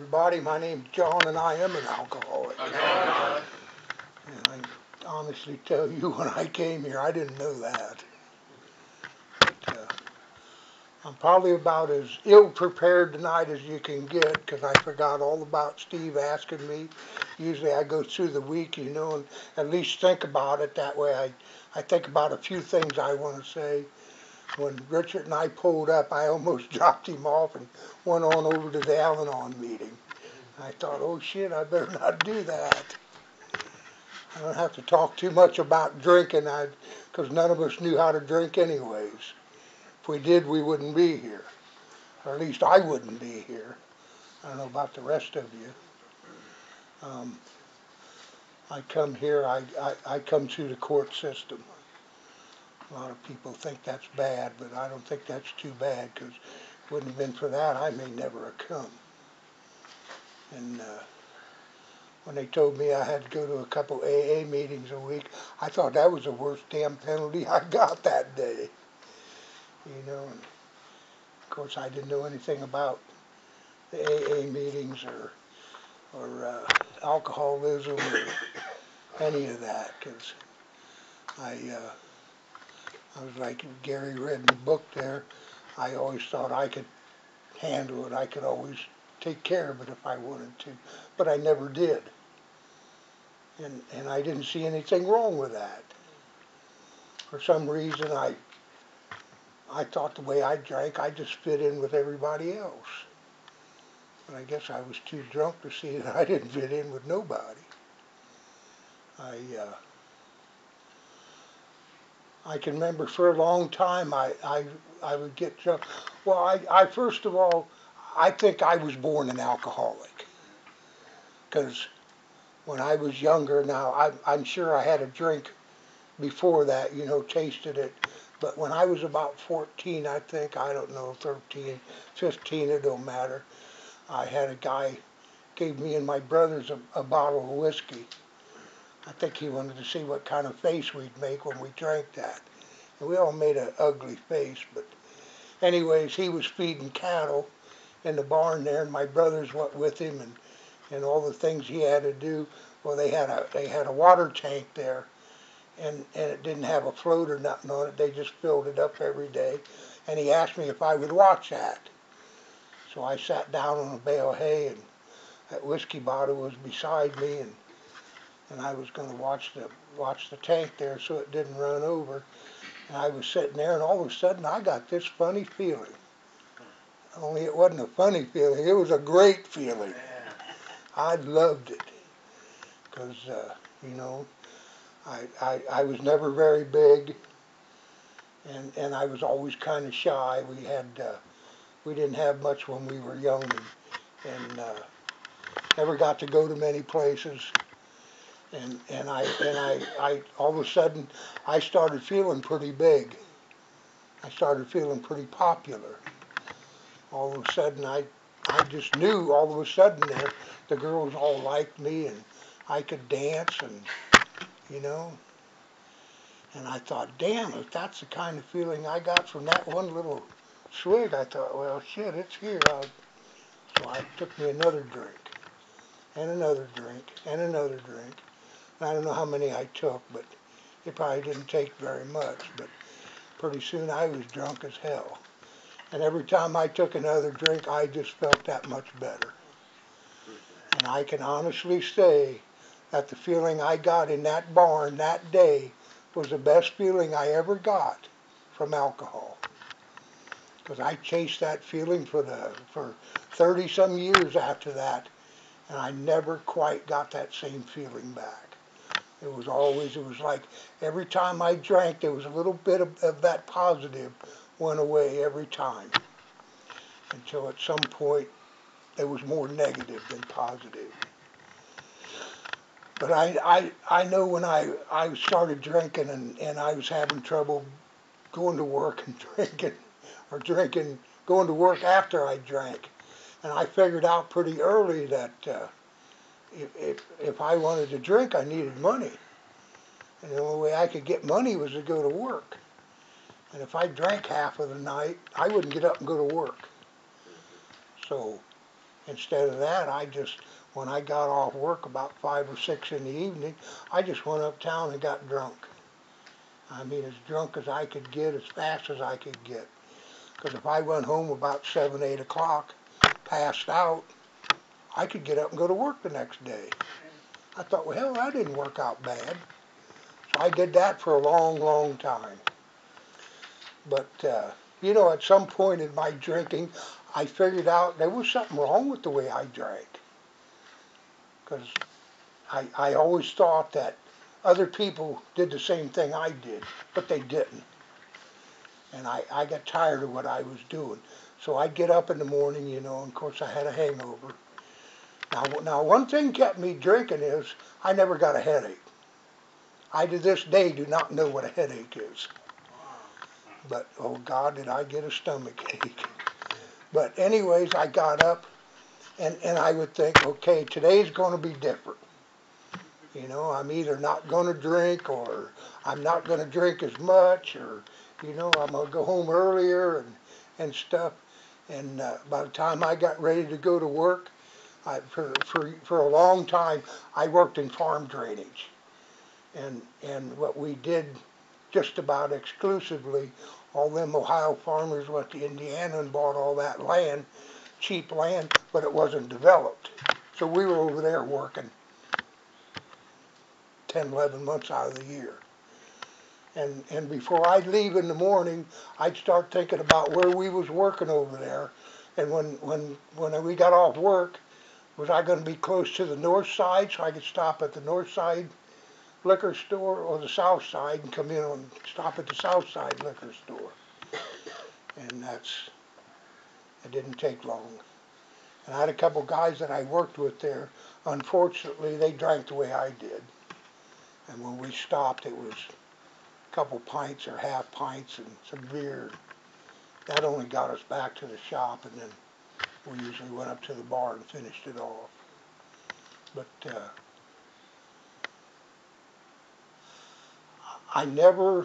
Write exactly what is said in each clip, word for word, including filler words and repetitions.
everybody. My name's John, and I am an alcoholic. And I honestly tell you, when I came here, I didn't know that. But, uh, I'm probably about as ill-prepared tonight as you can get, because I forgot all about Steve asking me. Usually I go through the week, you know, and at least think about it. That way I, I think about a few things I want to say. When Richard and I pulled up, I almost dropped him off and went on over to the Alanon meeting. I thought, oh shit, I better not do that. I don't have to talk too much about drinking, because none of us knew how to drink anyways. If we did, we wouldn't be here. Or at least I wouldn't be here. I don't know about the rest of you. Um, I come here, I, I, I come through the court system. A lot of people think that's bad, but I don't think that's too bad, because if it wouldn't have been for that, I may never have come. And uh, when they told me I had to go to a couple A A meetings a week, I thought that was the worst damn penalty I got that day. You know, and of course I didn't know anything about the A A meetings or, or uh, alcoholism or any of that, because I... Uh, I was like Gary read in the book there. I always thought I could handle it. I could always take care of it if I wanted to. But I never did. And and I didn't see anything wrong with that. For some reason, I I thought the way I drank, I just fit in with everybody else. But I guess I was too drunk to see that I didn't fit in with nobody. I... Uh, I can remember for a long time I, I, I would get drunk. Well, I, I first of all, I think I was born an alcoholic. Because when I was younger, now I, I'm sure I had a drink before that, you know, tasted it. But when I was about fourteen, I think, I don't know, thirteen, fifteen, it don't matter. I had a guy gave me and my brothers a, a bottle of whiskey. I think he wanted to see what kind of face we'd make when we drank that. And we all made an ugly face, but anyways, he was feeding cattle in the barn there, and my brothers went with him, and, and all the things he had to do. Well, they had a they had a water tank there, and, and it didn't have a float or nothing on it. They just filled it up every day, and he asked me if I would watch that. So I sat down on a bale of hay, and that whiskey bottle was beside me, and and I was going to watch the watch the tank there so it didn't run over. And I was sitting there, and all of a sudden I got this funny feeling. Only it wasn't a funny feeling; it was a great feeling. I loved it because uh, you know I, I I was never very big, and and I was always kind of shy. We had uh, we didn't have much when we were young, and, and uh, never got to go to many places. And and I and I, I all of a sudden I started feeling pretty big. I started feeling pretty popular. All of a sudden I I just knew all of a sudden there the girls all liked me, and I could dance, and you know. And I thought, damn, if that's the kind of feeling I got from that one little swig, I thought, well shit, it's here. I'll, so I took me another drink, and another drink, and another drink. I don't know how many I took, but it probably didn't take very much. But pretty soon I was drunk as hell. And every time I took another drink, I just felt that much better. And I can honestly say that the feeling I got in that barn that day was the best feeling I ever got from alcohol. Because I chased that feeling for the for thirty some years after that, and I never quite got that same feeling back. It was always, it was like every time I drank, there was a little bit of, of that positive went away every time. Until at some point, there was more negative than positive. But I, I, I know when I, I started drinking and, and I was having trouble going to work and drinking, or drinking, going to work after I drank. And I figured out pretty early that uh, If, if, if I wanted to drink, I needed money. And the only way I could get money was to go to work. And if I drank half of the night, I wouldn't get up and go to work. So Instead of that, I just, when I got off work about five or six in the evening, I just went uptown and got drunk. I mean, as drunk as I could get, as fast as I could get. Because if I went home about seven, eight o'clock, passed out, I could get up and go to work the next day. I thought, well, hell, that didn't work out bad. So I did that for a long, long time. But, uh, you know, at some point in my drinking, I figured out there was something wrong with the way I drank. Because I, I always thought that other people did the same thing I did, but they didn't. And I, I got tired of what I was doing. So I'd get up in the morning, you know, and of course I had a hangover. Now, now one thing kept me drinking is I never got a headache. I to this day do not know what a headache is. But, oh God, did I get a stomach ache. But anyways, I got up and, and I would think, okay, today's going to be different. You know, I'm either not going to drink or I'm not going to drink as much or, you know, I'm going to go home earlier and, and stuff. And uh, by the time I got ready to go to work, I, for, for, for a long time, I worked in farm drainage. And, and what we did just about exclusively, all them Ohio farmers went to Indiana and bought all that land, cheap land, but it wasn't developed. So we were over there working ten, eleven months out of the year. And, and before I'd leave in the morning, I'd start thinking about where we was working over there. And when, when, when we got off work, was I going to be close to the north side so I could stop at the north side liquor store or the south side and come in and stop at the south side liquor store. And that's, it didn't take long. And I had a couple guys that I worked with there. Unfortunately, they drank the way I did. And when we stopped, it was a couple pints or half pints and some beer. That only got us back to the shop, and then we usually went up to the bar and finished it off. But uh, I never,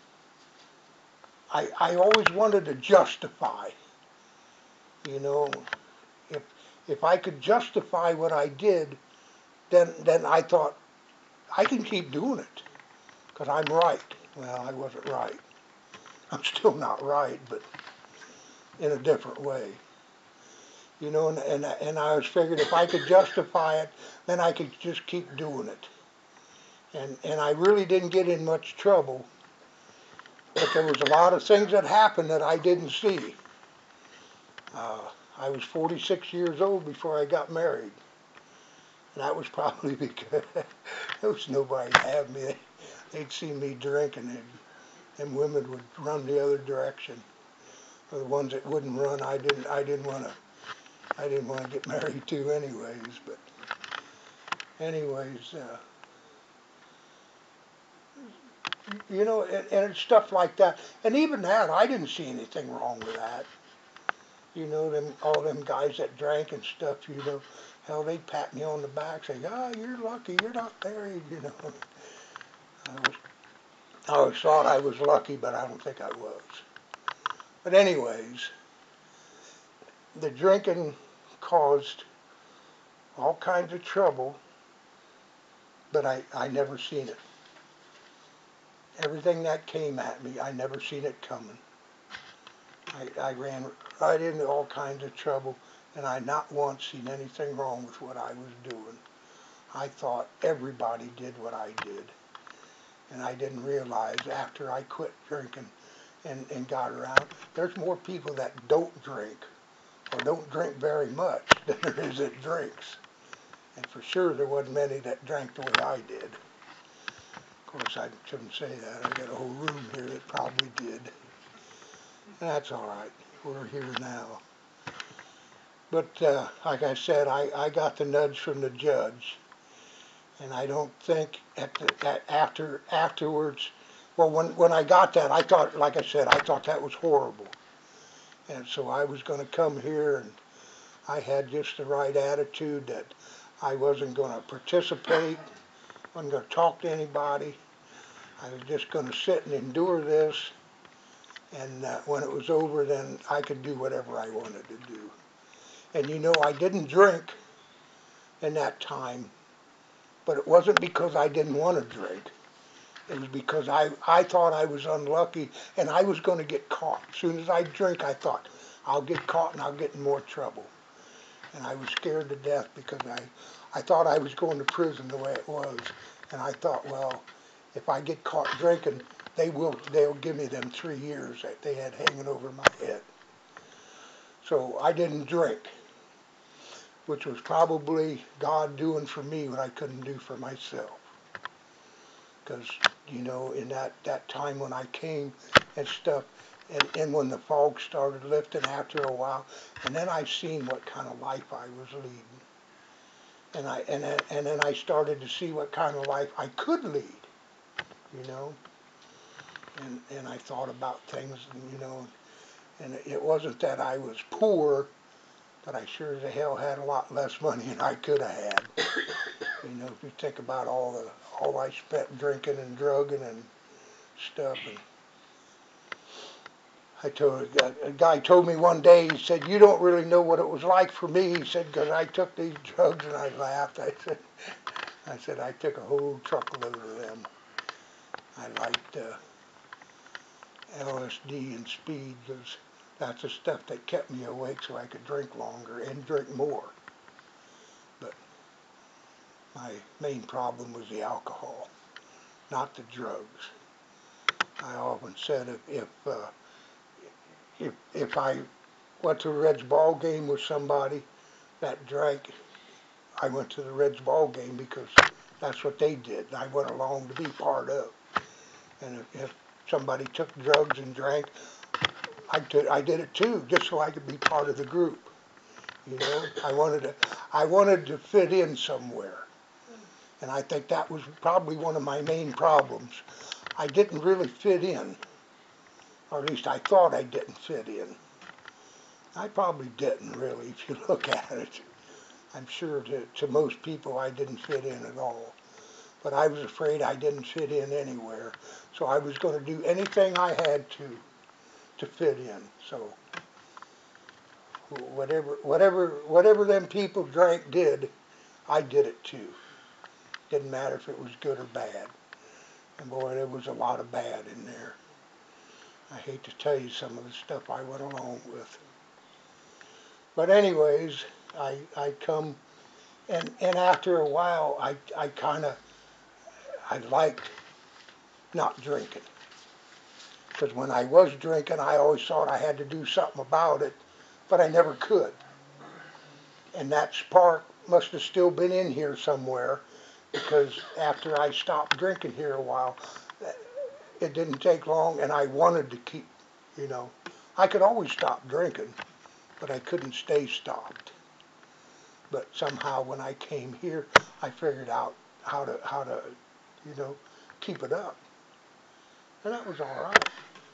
I, I always wanted to justify, you know, if, if I could justify what I did, then, then I thought, I can keep doing it, because I'm right. Well, I wasn't right. I'm still not right, but in a different way. You know, and, and, and I was figured if I could justify it, then I could just keep doing it. And, and I really didn't get in much trouble, but there was a lot of things that happened that I didn't see. Uh, I was forty-six years old before I got married. And that was probably because there was nobody to have me. They, they'd see me drinking, and and women would run the other direction. Or the ones that wouldn't run, I didn't. I didn't want to. I didn't want to get married to, anyways. But anyways, uh, you know, and, and it's stuff like that. And even that, I didn't see anything wrong with that. You know, them all them guys that drank and stuff. You know, hell, they'd pat me on the back, say, "Ah, you're lucky. You're not married." You know. I was, I always thought I was lucky, but I don't think I was. But anyways, the drinking caused all kinds of trouble, but I, I never seen it. Everything that came at me, I never seen it coming. I, I ran right into all kinds of trouble, and I not once seen anything wrong with what I was doing. I thought everybody did what I did. And I didn't realize after I quit drinking and, and got around, there's more people that don't drink or don't drink very much than there is that drinks. And for sure there wasn't many that drank the way I did. Of course, I shouldn't say that. I got a whole room here that probably did. That's all right. We're here now. But uh, like I said, I, I got the nudge from the judge. And I don't think at the, at after afterwards, well, when when I got that, I thought, like I said, I thought that was horrible. And so I was going to come here, and I had just the right attitude that I wasn't going to participate, wasn't going to talk to anybody. I was just going to sit and endure this, and uh, when it was over, then I could do whatever I wanted to do. And you know, I didn't drink in that time, but it wasn't because I didn't want to drink. It was because I, I thought I was unlucky and I was going to get caught. As soon as I drink, I thought, I'll get caught and I'll get in more trouble. And I was scared to death because I, I thought I was going to prison the way it was. And I thought, well, if I get caught drinking, they will, they'll give me them three years that they had hanging over my head. So I didn't drink, which was probably God doing for me what I couldn't do for myself. Because, you know, in that, that time when I came and stuff, and, and when the fog started lifting after a while, and then I seen what kind of life I was leading. And I and then, and then I started to see what kind of life I could lead, you know. And and I thought about things, and, you know, and it wasn't that I was poor, but I sure as hell had a lot less money than I could have had. You know, if you think about all the all I spent drinking and drugging and stuff. And I told a, a guy told me one day, he said, "You don't really know what it was like for me." He said, "Because I took these drugs," and I laughed. I said, "I said I took a whole truckload of them. I liked uh, L S D and speed because that's the stuff that kept me awake, so I could drink longer and drink more. But my main problem was the alcohol, not the drugs. I often said if if uh, if, if I went to a Reds ball game with somebody that drank, I went to the Reds ball game because that's what they did. And I went along to be part of. And if, if somebody took drugs and drank, I did, I did it too, just so I could be part of the group. You know, I wanted to, I wanted to fit in somewhere. And I think that was probably one of my main problems. I didn't really fit in, or at least I thought I didn't fit in. I probably didn't really, if you look at it. I'm sure to, to most people I didn't fit in at all. But I was afraid I didn't fit in anywhere. So I was going to do anything I had to to fit in. So whatever whatever whatever them people drank did, I did it too. Didn't matter if it was good or bad. And boy, there was a lot of bad in there. I hate to tell you some of the stuff I went along with. But anyways, I I come and and after a while I I kind of I liked not drinking. Because when I was drinking, I always thought I had to do something about it, but I never could. And that spark must have still been in here somewhere, because after I stopped drinking here a while, it didn't take long, and I wanted to keep, you know. I could always stop drinking, but I couldn't stay stopped. But somehow when I came here, I figured out how to, how to, you know, keep it up. And that was all right.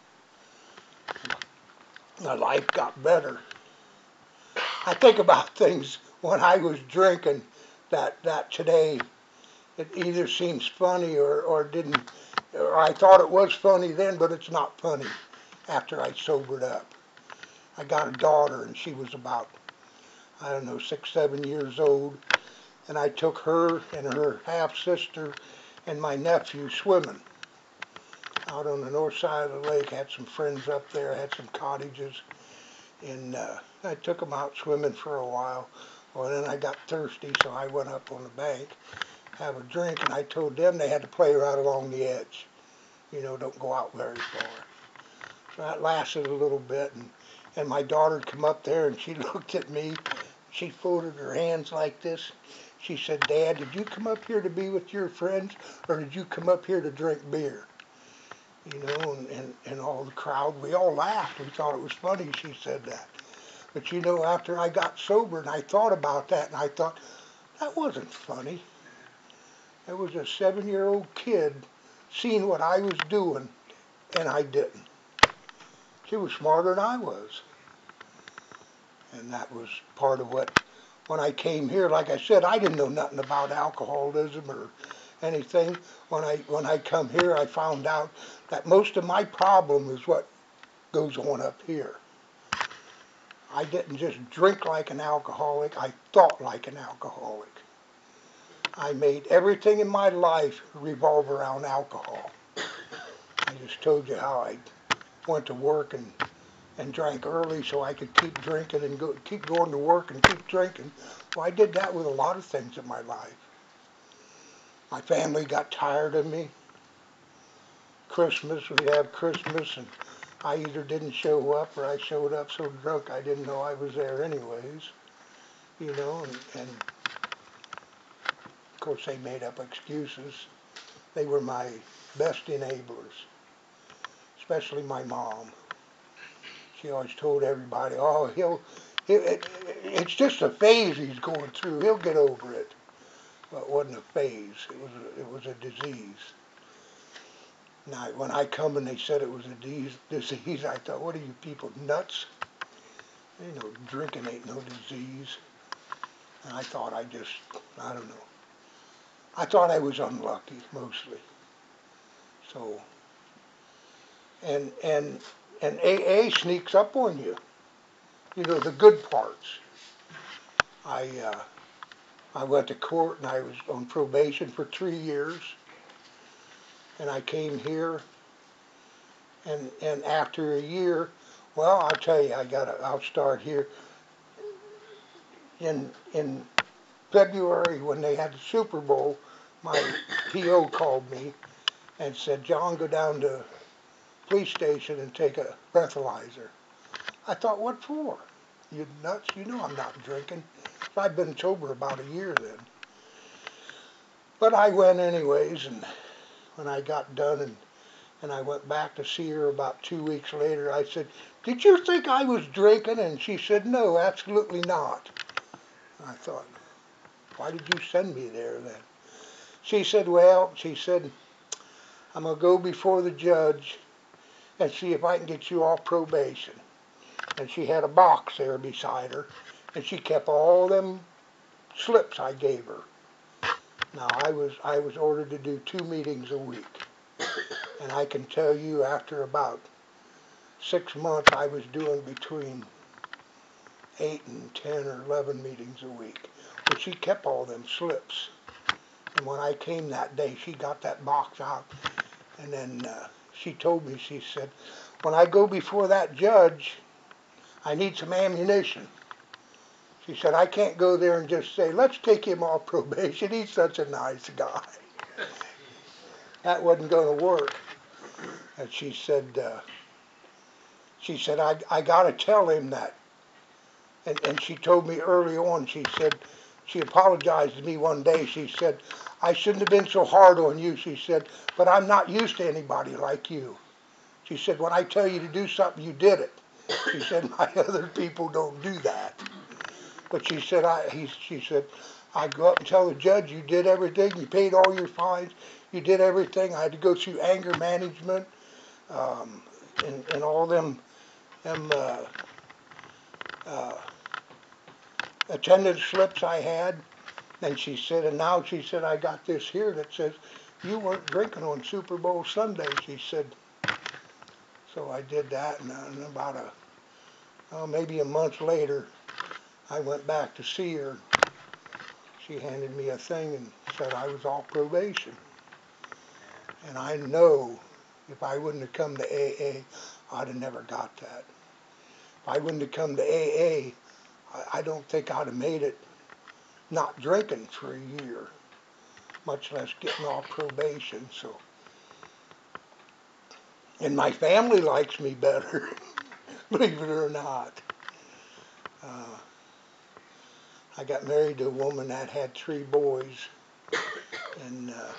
My life got better. I think about things when I was drinking that, that today it either seems funny or, or didn't, or I thought it was funny then, but it's not funny after I sobered up. I got a daughter and she was about, I don't know, six, seven years old, and I took her and her half-sister and my nephew swimming out on the north side of the lake. Had some friends up there, had some cottages, and uh, I took them out swimming for a while. Well, then I got thirsty, so I went up on the bank, have a drink, and I told them they had to play right along the edge. You know, don't go out very far. So that lasted a little bit, and, and my daughter come up there, and she looked at me. She folded her hands like this. She said, "Dad, did you come up here to be with your friends, or did you come up here to drink beer?" You know, and, and, and all the crowd, we all laughed. We thought it was funny she said that. But you know, after I got sober and I thought about that, and I thought, that wasn't funny. There was a seven-year-old kid seeing what I was doing, and I didn't. She was smarter than I was. And that was part of what, when I came here, like I said, I didn't know nothing about alcoholism or anything. When I, when I come here, I found out that most of my problem is what goes on up here. I didn't just drink like an alcoholic, I thought like an alcoholic. I made everything in my life revolve around alcohol. I just told you how I went to work and, and drank early so I could keep drinking and go, keep going to work and keep drinking. Well, I did that with a lot of things in my life. My family got tired of me. Christmas, we'd have Christmas, and I either didn't show up or I showed up so drunk I didn't know I was there anyways. You know, and, and of course they made up excuses. They were my best enablers, especially my mom. She always told everybody, oh, he'll, it, it, it's just a phase he's going through. He'll get over it. Well, it wasn't a phase. It was a, it was a disease. Now, when I come and they said it was a disease, I thought, what are you people, nuts? You know, drinking ain't no disease. And I thought I just, I don't know. I thought I was unlucky, mostly. So, and, and, and A A sneaks up on you. You know, the good parts. I, uh, I went to court and I was on probation for three years. And I came here, and, and after a year, well, I'll tell you, I gotta, I'll start here. In, in February, when they had the Super Bowl, my P O called me and said, John, go down to the police station and take a breathalyzer. I thought, what for? You nuts? You know I'm not drinking. I'd been sober about a year then. But I went anyways, and when I got done and, and I went back to see her about two weeks later, I said, did you think I was drinking? And she said, no, absolutely not. I thought, why did you send me there then? She said, well, she said, I'm going to go before the judge and see if I can get you off probation. And she had a box there beside her, and she kept all them slips I gave her. Now, I was, I was ordered to do two meetings a week. And I can tell you, after about six months, I was doing between eight and ten or eleven meetings a week. But she kept all them slips. And when I came that day, she got that box out. And then uh, she told me, she said, when I go before that judge, I need some ammunition. She said, I can't go there and just say, let's take him off probation. He's such a nice guy. That wasn't going to work. And she said, uh, she said, I, I got to tell him that. And, and she told me early on, she said, she apologized to me one day. She said, I shouldn't have been so hard on you, she said, but I'm not used to anybody like you. She said, when I tell you to do something, you did it. She said, my other people don't do that. But she said, I, he, she said, I go up and tell the judge you did everything, you paid all your fines, you did everything. I had to go through anger management, um, and, and all them, them uh, uh, attendance slips I had. And she said, and now she said, I got this here that says, you weren't drinking on Super Bowl Sunday, she said. So I did that, and, and about a, oh, maybe a month later, I went back to see her. She handed me a thing and said I was off probation. And I know if I wouldn't have come to A A, I'd have never got that. If I wouldn't have come to A A, I, I don't think I'd have made it not drinking for a year, much less getting off probation. So, and my family likes me better, believe it or not. Uh, I got married to a woman that had three boys, and uh,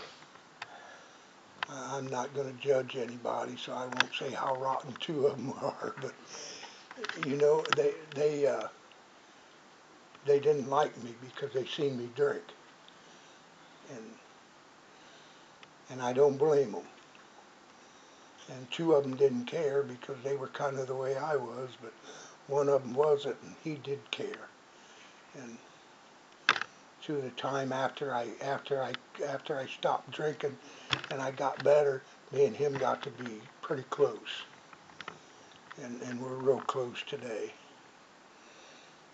I'm not going to judge anybody, so I won't say how rotten two of them are. But you know, they they uh, they didn't like me because they seen me drink, and and I don't blame them. And two of them didn't care because they were kind of the way I was, but one of them wasn't, and he did care. And through the time after I after I after I stopped drinking and I got better, me and him got to be pretty close, and and we're real close today.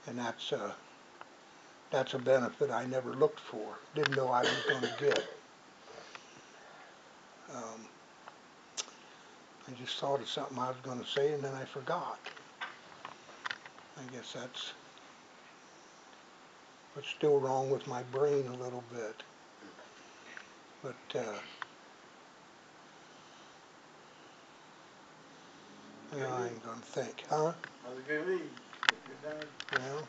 and that's uh, that's a benefit I never looked for. Didn't know I was going to get. Um, I just thought of something I was going to say, and then I forgot. I guess that's what's still wrong with my brain a little bit. But uh, you know, I ain't going to think, huh? How's it gonna be? Good time? Well,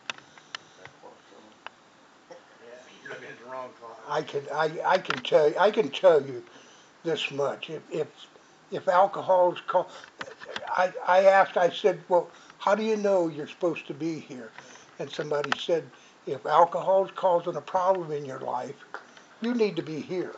Yeah, you're looking at the wrong clock. I can I I can tell you, I can tell you this much. If if if alcohol is called, I I asked. I said, well, how do you know you're supposed to be here? And somebody said, if alcohol is causing a problem in your life, you need to be here.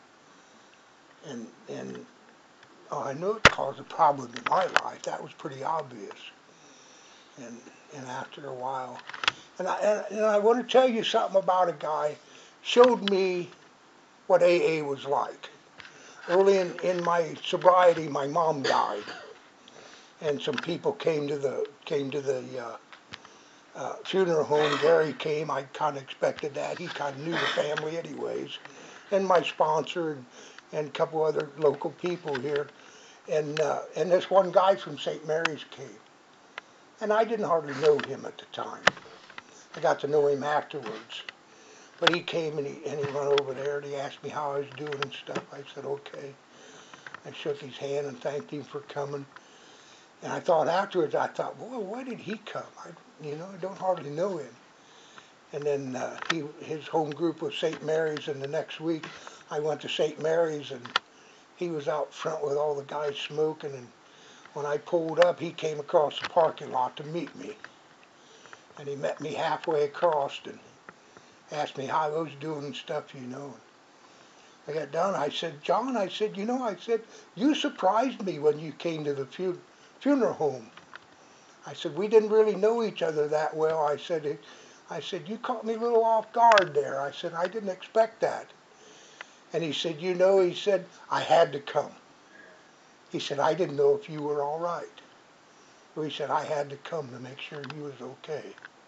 And and oh, I knew it caused a problem in my life. That was pretty obvious. And and after a while, and I and, and I want to tell you something about a guy showed me what A A was like. Early in, in my sobriety, my mom died, and some people came to the came to the uh, uh, funeral home. Gary came. I kind of expected that. He kind of knew the family, anyways, and my sponsor and, and a couple other local people here, and uh, and this one guy from Saint Mary's came, and I didn't hardly know him at the time. I got to know him afterwards. But he came and he, and he went over there and he asked me how I was doing and stuff. I said, okay. I shook his hand and thanked him for coming. And I thought afterwards, I thought, boy, why did he come? I, you know, I don't hardly know him. And then uh, he, his home group was Saint Mary's, and the next week I went to Saint Mary's, and he was out front with all the guys smoking. And when I pulled up, he came across the parking lot to meet me. And he met me halfway across and asked me how I was doing and stuff, you know. I got done. I said, John, I said, you know, I said, you surprised me when you came to the fu- funeral home. I said, we didn't really know each other that well. I said, I said, you caught me a little off guard there. I said, I didn't expect that. And he said, you know, he said, I had to come. He said, I didn't know if you were all right. So he said, I had to come to make sure you was okay.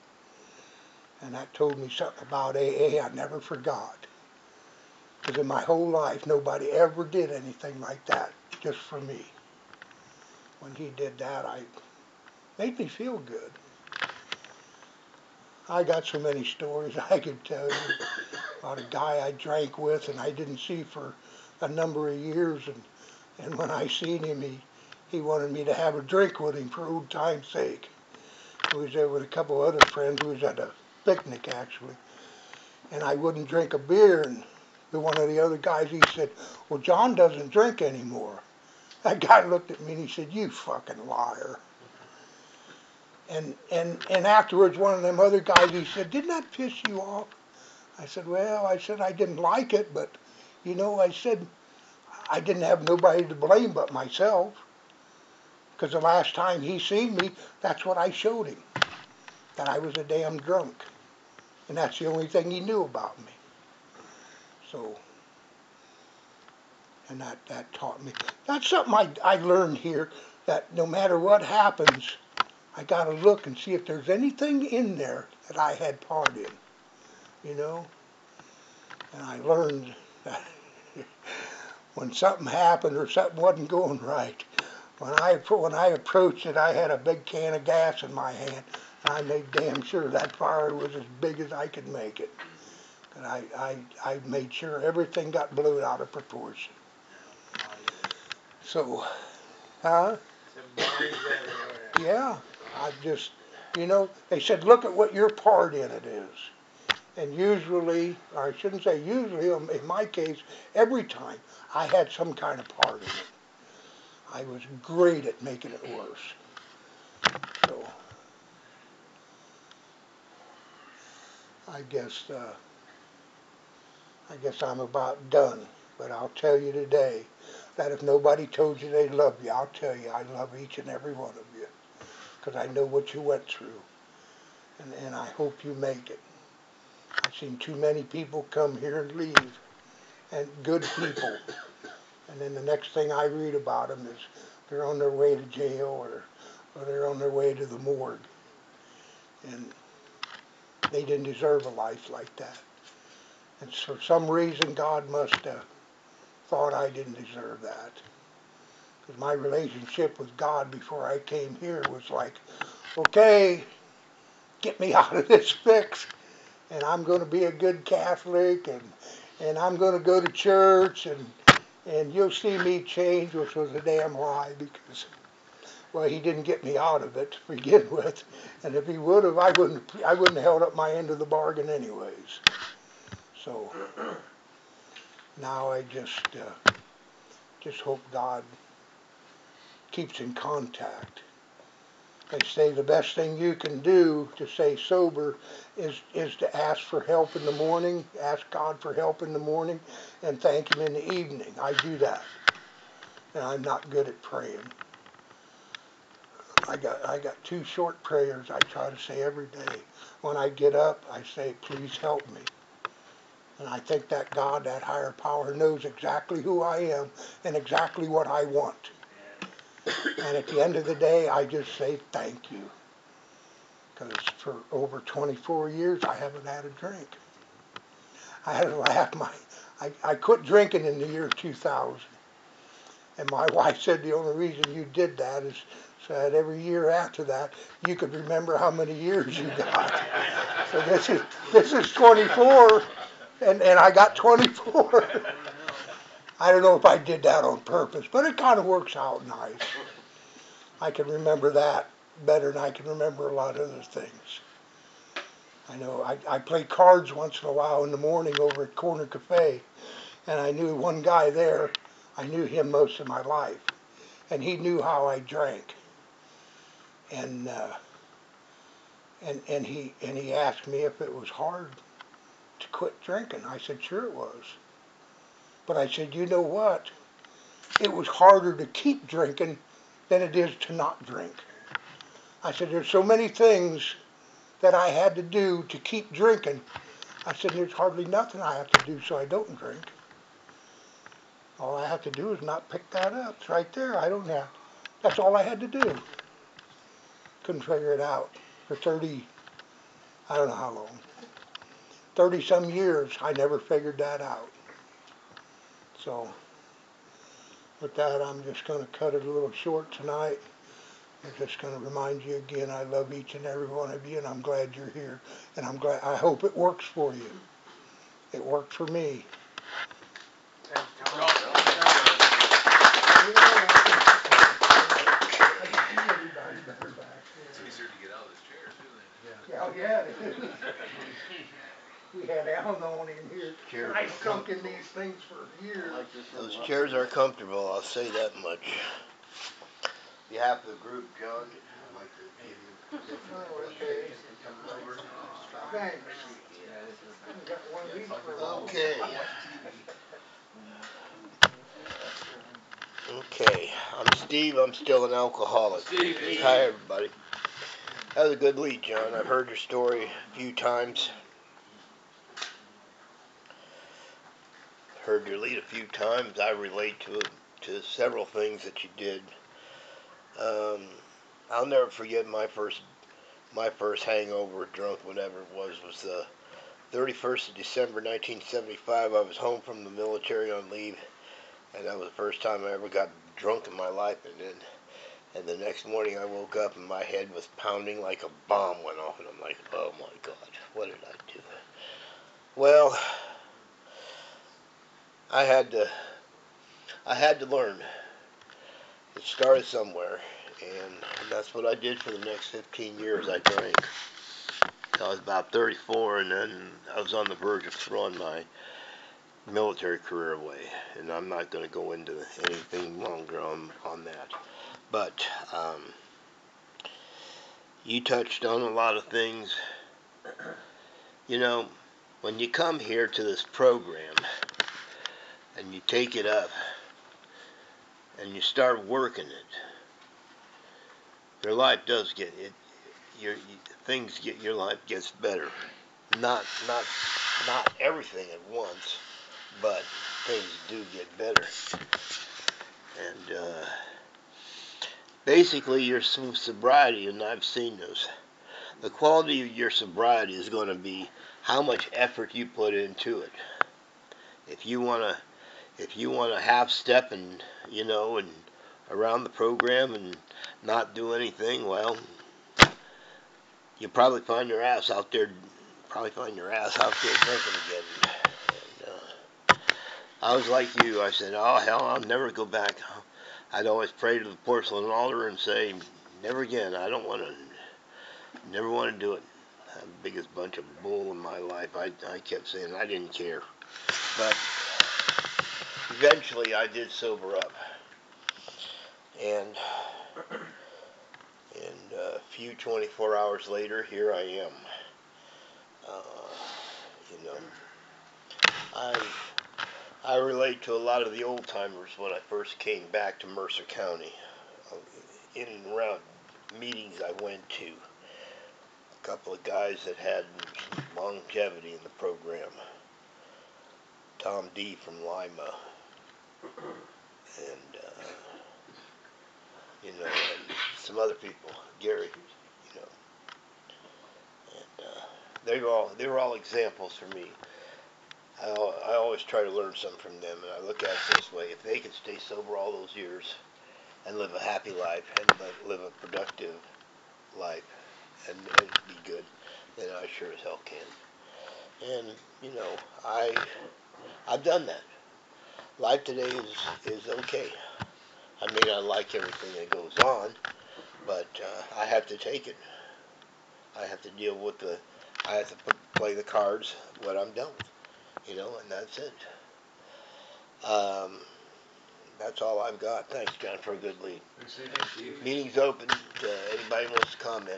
And that told me something about A A I never forgot. Because in my whole life, nobody ever did anything like that just for me. When he did that, I made me feel good. I got so many stories I could tell you about a guy I drank with and I didn't see for a number of years. And, and when I seen him, he, he wanted me to have a drink with him for old time's sake. He was there with a couple other friends. We was at a picnic, actually. And I wouldn't drink a beer. And the one of the other guys, he said, well, John doesn't drink anymore. That guy looked at me and he said, you fucking liar. And, and, and afterwards, one of them other guys, he said, didn't that piss you off? I said, well, I said, I didn't like it, but, you know, I said, I didn't have nobody to blame but myself. Because the last time he seen me, that's what I showed him, that I was a damn drunk. And that's the only thing he knew about me. So, and that, that taught me. That's something I, I learned here, that no matter what happens, I got to look and see if there's anything in there that I had part in, you know. And I learned that when something happened or something wasn't going right, when I when I approached it, I had a big can of gas in my hand, and I made damn sure that fire was as big as I could make it. And I, I, I made sure everything got blown out of proportion. So, huh? Yeah, I just, you know, they said, look at what your part in it is. And usually, or I shouldn't say usually, in my case, every time, I had some kind of part in it. I was great at making it worse. So, I guess, uh, I guess I'm about done. But I'll tell you today that if nobody told you they love you, I'll tell you I love each and every one of you. Because I know what you went through. And, and I hope you make it. I've seen too many people come here and leave. And good people. And then the next thing I read about them is they're on their way to jail or, or they're on their way to the morgue. And they didn't deserve a life like that. And for some reason, God must have thought I didn't deserve that. Because my relationship with God before I came here was like, okay, get me out of this fix, and I'm going to be a good Catholic, and and I'm going to go to church, and and you'll see me change, which was a damn lie, because, well, he didn't get me out of it to begin with, and if he would have, I wouldn't I wouldn't have held up my end of the bargain anyways. So now I just uh, just hope God keeps in contact. They say the best thing you can do to stay sober is is to ask for help in the morning, ask God for help in the morning, and thank Him in the evening. I do that, and I'm not good at praying. I got I got two short prayers I try to say every day. When I get up, I say, "Please help me." And I think that God, that higher power, knows exactly who I am and exactly what I want. And at the end of the day, I just say thank you. Because for over twenty-four years, I haven't had a drink. I had to laugh. My, I, I quit drinking in the year two thousand. And my wife said the only reason you did that is so that every year after that, you could remember how many years you got. So this is this is twenty-four, and, and I got twenty-four. I don't know if I did that on purpose, but it kind of works out nice. I can remember that better than I can remember a lot of other things. I know I, I play cards once in a while in the morning over at Corner Cafe, and I knew one guy there. I knew him most of my life, and he knew how I drank. And uh, and and he and he asked me if it was hard to quit drinking. I said, sure it was. But I said, you know what? It was harder to keep drinking than it is to not drink. I said, there's so many things that I had to do to keep drinking. I said, there's hardly nothing I have to do so I don't drink. All I have to do is not pick that up. It's right there. I don't have. That's all I had to do. Couldn't figure it out. For thirty, I don't know how long, thirty some years, I never figured that out. So with that, I'm just going to cut it a little short tonight. I'm just going to remind you again, I love each and every one of you, and I'm glad you're here. And I'm glad. I hope it works for you. It worked for me. It's easier to get out of this chair, too. Yeah, yeah. We had Alanon in here. Chairs I are sunk in these things for years. Those chairs are comfortable, I'll say that much. On behalf of the group, John, I'd like to give you Oh, okay. Thanks. Haven't got one of these for a long Okay. time. Okay, I'm Steve, I'm still an alcoholic. Steve. Hi, everybody. That was a good lead, John. I've heard your story a few times. Heard your lead a few times. I relate to it, to several things that you did. Um, I'll never forget my first my first hangover, drunk, whatever it was, was the thirty-first of December, nineteen seventy-five. I was home from the military on leave, and that was the first time I ever got drunk in my life. And then, and the next morning I woke up and my head was pounding like a bomb went off, and I'm like, oh my God, what did I do? Well, I had to, I had to learn. It started somewhere, and that's what I did for the next fifteen years. I drank. I was about thirty-four, and then I was on the verge of throwing my military career away. And I'm not going to go into anything longer on, on that. But um, you touched on a lot of things. You know, when you come here to this program, and you take it up, and you start working it, your life does get it. Your you, things get your life gets better. Not not not everything at once, but things do get better. And uh, basically, your sobriety, and I've seen this. the quality of your sobriety is going to be how much effort you put into it. If you want to, if you want to half step and you know and around the program and not do anything, well, you'll probably find your ass out there. Probably find your ass out there drinking again. And, uh, I was like you. I said, "Oh hell, I'll never go back." I'd always pray to the porcelain altar and say, "Never again. I don't want to. Never want to do it." The biggest bunch of bull in my life. I I kept saying I didn't care, but eventually I did sober up, and and a few twenty-four hours later, here I am. Uh, you know, I I relate to a lot of the old timers when I first came back to Mercer County. In and around meetings I went to, a couple of guys that had longevity in the program. Tom D. from Lima, and uh, you know, and some other people, Gary, you know, and uh, they were all they were all examples for me. I, I always try to learn something from them, and I look at it this way: if they can stay sober all those years and live a happy life and live a productive life and, and be good, then I sure as hell can. And you know, I I've done that. Life today is is okay. I may not like everything that goes on, but uh, I have to take it. I have to deal with the. I have to put, play the cards what I'm dealt with, you know, and that's it. Um, that's all I've got. Thanks, John, for a good lead. Thanks, Steve. Thanks, Steve. Meeting's open. Uh, anybody wants to comment?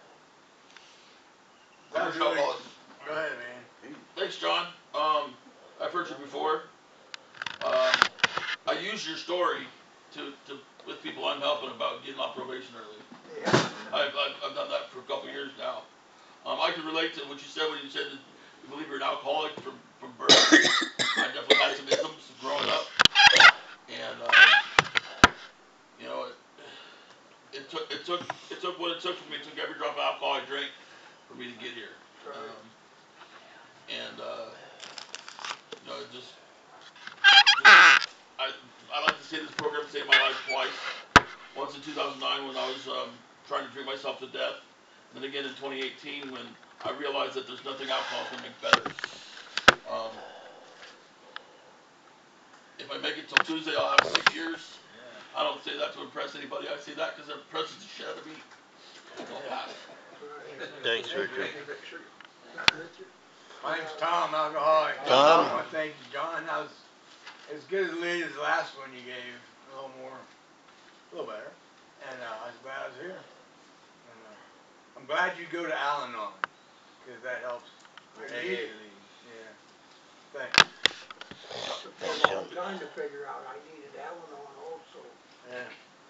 That's really, go ahead, man. Thanks, John. Um, I've heard you before. Um, I use your story to, to with people I'm helping about getting off probation early. Yeah. I've, I've, I've done that for a couple of years now. Um, I can relate to what you said when you said that you believe you're an alcoholic from, from birth. I definitely had some isms growing up. And, um, you know, it, it took it took it took what it took for me. It took every drop of alcohol I drank for me to get here. Um, and uh, you know, it just, just I I like to say this program saved my life twice. Once in two thousand nine when I was um, trying to drink myself to death, and then again in twenty eighteen when I realized that there's nothing alcohol can make better. Um, if I make it till Tuesday, I'll have six years. I don't say that to impress anybody. I say that because it impresses the shit out of me. I'll pass. Thanks, Richard. My name's Tom, alcoholic. Tom? I want to thank you, John. That was as good a lead as the last one you gave. A little more, a little better. And uh, I was glad I was here. And, uh, I'm glad you go to Alanon, because that helps with A A lead. Yeah. Thanks. Took me a long time to figure out I needed Alanon also. Yeah.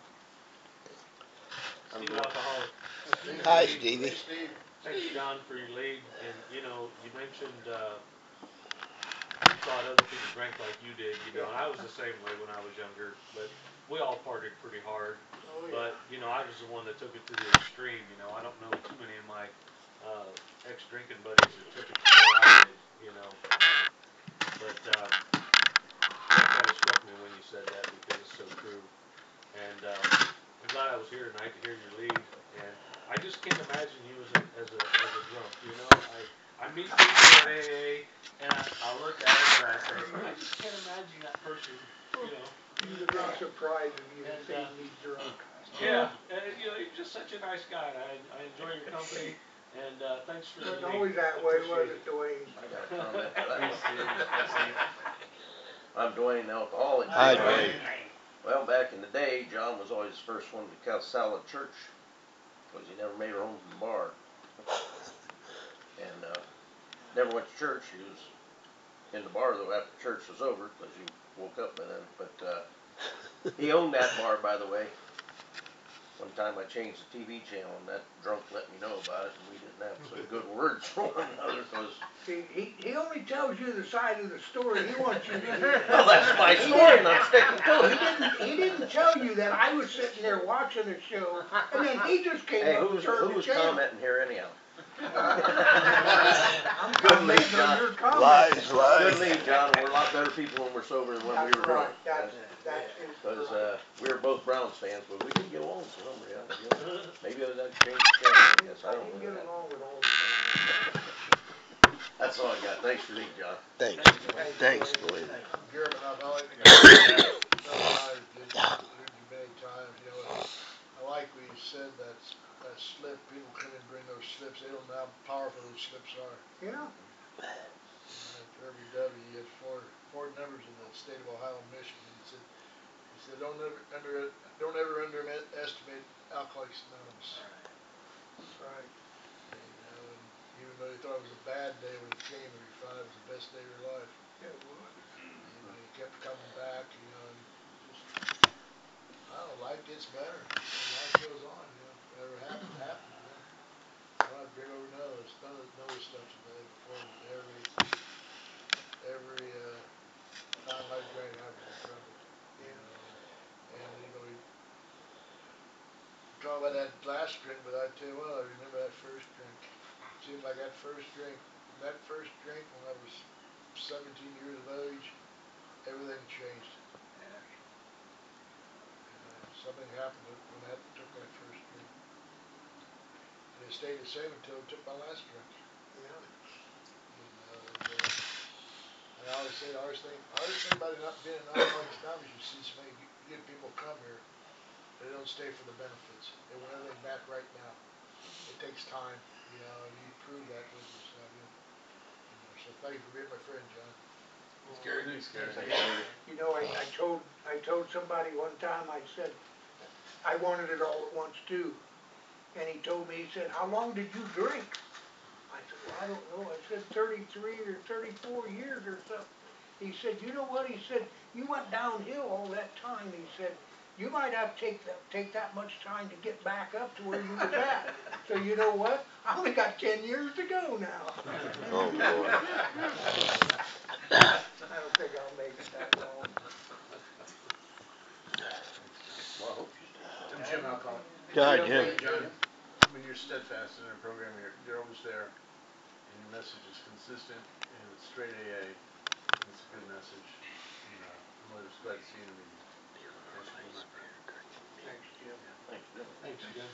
Steve Alcoholic. Hi, Stevie. Hey, Steve. Thanks, John, for your lead. And, you know, you mentioned uh, you thought other people drank like you did, you know, and I was the same way when I was younger, but we all partied pretty hard. Oh, yeah. But, you know, I was the one that took it to the extreme, you know. I don't know too many of my uh, ex-drinking buddies that took it to where I did, you know. But uh, that kind of struck me when you said that because it's so true. And uh, I'm glad I was here tonight to hear your lead. And I just can't imagine you as a as a as a drunk. You know, I I meet people at A A and I, I look at them and I say, I just can't imagine that person. You know, You'd have been surprised if you had And, seen uh, me drunk. yeah, and you know, you're just such a nice guy. I I enjoy your company. And uh, thanks for the Wasn't lead. always that way, was it, Dwayne? I got a comment for that one. I'm Dwayne, alcoholic. Hi, Dwayne. Well, back in the day, John was always the first one to sell at church because he never made it home from the bar. And uh, never went to church. He was in the bar, though, after church was over because he woke up by then. But uh, he owned that bar, by the way. One time I changed the T V channel and that drunk let me know about it and we didn't have so good words for one another because... See, he, he only tells you the side of the story he wants you to hear. Well, that's my story and I'm sticking to He it. didn't, he didn't tell you that I was sitting there watching a show and then he just came Hey, up who and was, turned who the was channel. commenting here anyhow? I'm Good commenting lead, on John. your comments. Lies, Good lies. lead, John. We're a lot better people when we're sober than when we That's were drunk. right, that's, that is Because right. uh, we were both Browns fans, but we didn't get along for some reason. You know? Maybe it was that change of channel, I guess. I I don't didn't know. get along with all the time. That's all I got. Thanks for leading, John. Thanks. Thanks, Thanks, Dwayne. Dwayne. Garrett, I've always, Bill and I did, heard you many times, you know, I like what you said, that, that slip, people come in and bring those slips, they don't know how powerful those slips are. Yeah, Like Irving W., he had four, four numbers in the state of Ohio and Michigan, he said, he said, don't ever, under, don't ever underestimate Alcoholics Anonymous. that's right. And, you know, and even though you thought it was a bad day when it came, or you found it was the best day of your life, It was. you know, you kept coming back, you know, and just, I don't know, life gets better, life goes on, you know, whatever happened, happened, you know. I'm not big over none of this, none of, none of this stuff today, before every, every, uh, time I drank, I was in trouble, you Yeah. know, and, you know, we talk about that last drink, but I tell you what, I remember that first drink. Seems like that first drink, that first drink when I was seventeen years of age, everything changed. Uh, something happened when I took that first drink. And it stayed the same until I took my last drink. Yeah. You know, and, uh, and I always say, the hardest thing, hardest thing about not being an Alcoholics Anonymous, you see so many good people come here, they don't stay for the benefits. They want everything back right now. It takes time, you know, and you prove that with yourself. You know, you know, so thank you for being my friend, John. Gary. Thanks, Gary. You know, I, I told, I told somebody one time, I said, I wanted it all at once too. And he told me, he said, how long did you drink? I said, well, I don't know. I said thirty-three or thirty-four years or something. He said, you know what? He said, you went downhill all that time. He said, you might have to take that, take that much time to get back up to where you was at. So you know what? I only got ten years to go now. Oh, Lord. I don't think I'll make it that long. Well, I hope you do. Jim, Jim, alcoholic. God, Yeah, Jim. thank you. John, when you're steadfast in our program, you're, you're always there, and your message is consistent, and it's straight A A, and it's a good message, and uh, I'm always glad to see you in the meeting. Thanks for being my friend. Thanks, Jim. Thanks, Jim. Thanks, Jim.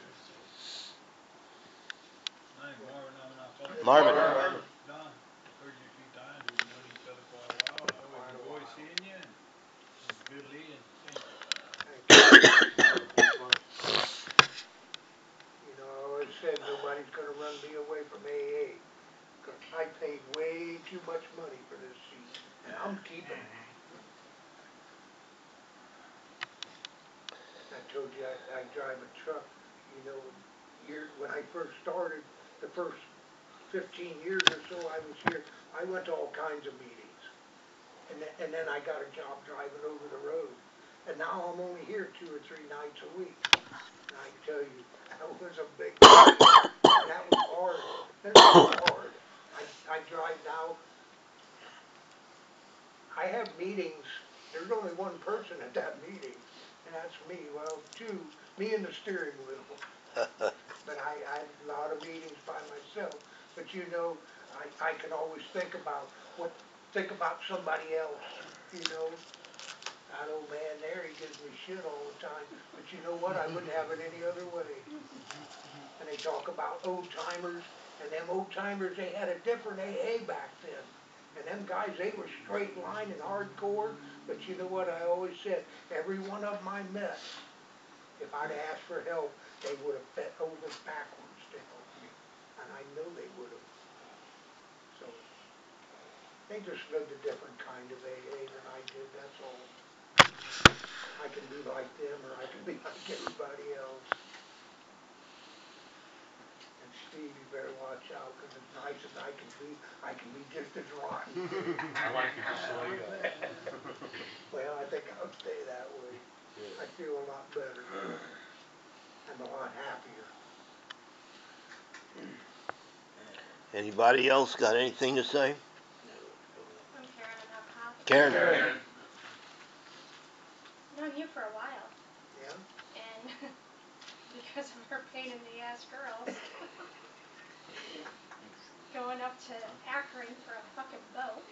Hi, Marvin, I'm an alcoholic. Marvin. Marvin. Don, heard you a few times, we've known each other for a while, I always Quite a enjoy while. seeing you, and it was good leading, thank you. Thank you. You know, I always said nobody's gonna run me away from A A. Cause I paid way too much money for this seat, and I'm keeping it. I told you I, I drive a truck, you know, year, when I first started, the first fifteen years or so I was here, I went to all kinds of meetings. And then, and then I got a job driving over the road. And now I'm only here two or three nights a week. And I tell you, that was a big, that was hard. That was hard. I, I drive now, I have meetings, there's only one person at that meeting, and that's me. Well, two, me and the steering wheel. But I, I have a lot of meetings by myself. But you know, I, I can always think about what, think about somebody else, you know. That old man there, he gives me shit all the time. But you know what? I wouldn't have it any other way. And they talk about old timers, and them old timers, they had a different A A back then. And them guys, they were straight line and hardcore. But you know what I always said? Every one of them I met, if I'd asked for help, they would have bent over backwards to help me. And I know they would have. So, they just lived a different kind of A A than I did, that's all. I can be like them, or I can be like everybody else. And Steve, you better watch out, because as nice as I can be, I can be just as rotten. I like you just the way you are. Well, I think I'll stay that way. Good. I feel a lot better. I'm a lot happier. Anybody else got anything to say? I'm Karen, I'm alcoholic. Karen? Karen. I've known you for a while, Yeah? and because of her pain in the ass girls, going up to Akron for a fucking boat.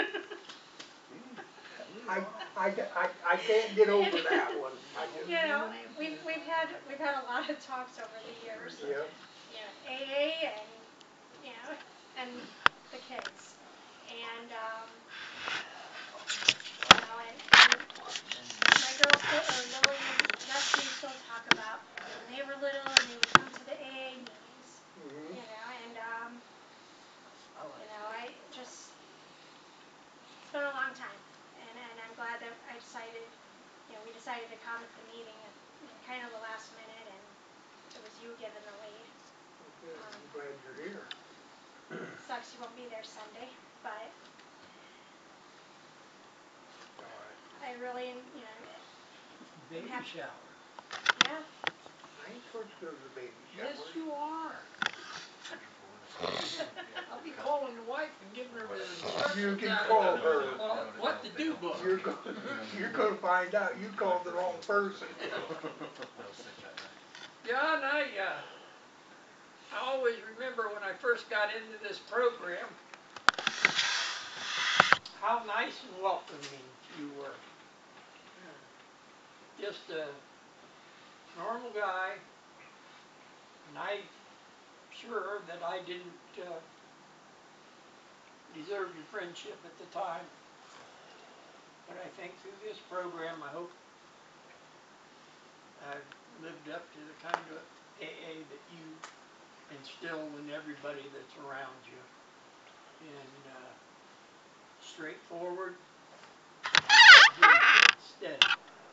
I, I, I, I can't get over that one. I just, You know, we've, we've had, we've had a lot of talks over the years. yeah. You know, A A and, you know, and the kids. And, um, you know, and, and my girls still, or Lily and Rusty still talk about when they were little and they would come to the A A meetings. Mhm. You know, and, um, you know, I just, it's been a long time. And, and I'm glad that I decided, you know, we decided to come at the meeting at, you know, kind of the last minute, and it was you giving the lead. Good. I'm glad you're here. Sucks you won't be there Sunday, but All right. I really, you know, Baby Hap- shower. yeah. I ain't supposed to go to the baby shower. Yes, you are. I'll be calling the wife and giving her the instructions. You can out call of the- her. Well, what to do, book. You're going, you're going to find out you called the wrong person. John, I, uh, I always remember when I first got into this program, how nice and welcoming you were. Just a normal guy, and I'm sure that I didn't uh, deserve your friendship at the time. But I think through this program, I hope I've lived up to the kind of A A that you instill in everybody that's around you. And uh, straightforward, steady.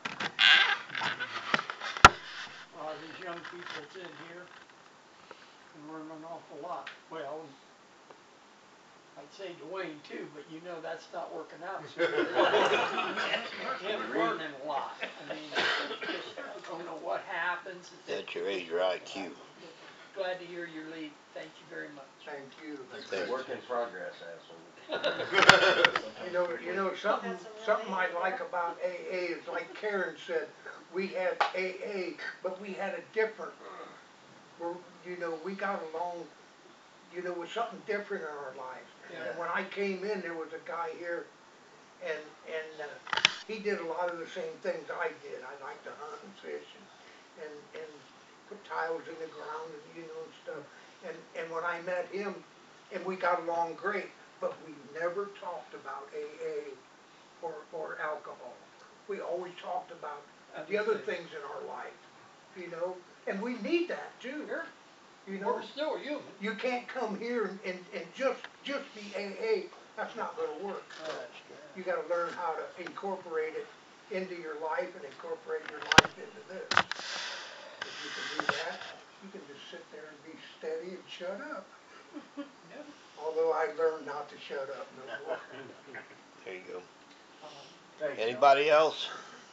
A lot of these young people that's in here can learn an awful lot. Well, I'd say Dwayne too, but you know that's not working out. So him learning a lot. I mean, just don't know what happens. That's your age or I Q. Glad to hear your lead. Thank you very much. Thank you. Thanks. Work in progress, asshole. You know, you know something. That's a real Something I A like there. about A A is like Karen said. We had A A, but we had a different. We're, you know, we got along. You know, with something different in our lives. Yeah. And when I came in, there was a guy here, and and uh, he did a lot of the same things I did. I liked to hunt and fish and and, and put tiles in the ground and you know and stuff. And and when I met him, and we got along great, but we never talked about A A or or alcohol. We always talked about the other things in our life, you know. And we need that too. Sure. You know. We're still human. You can't come here and, and, and just just be A A. That's not going to work. You got to learn how to incorporate it into your life and incorporate your life into this. If you can do that, you can just sit there and be steady and shut up. Yep. Although I learned not to shut up no more. There you go. Thanks, Anybody else?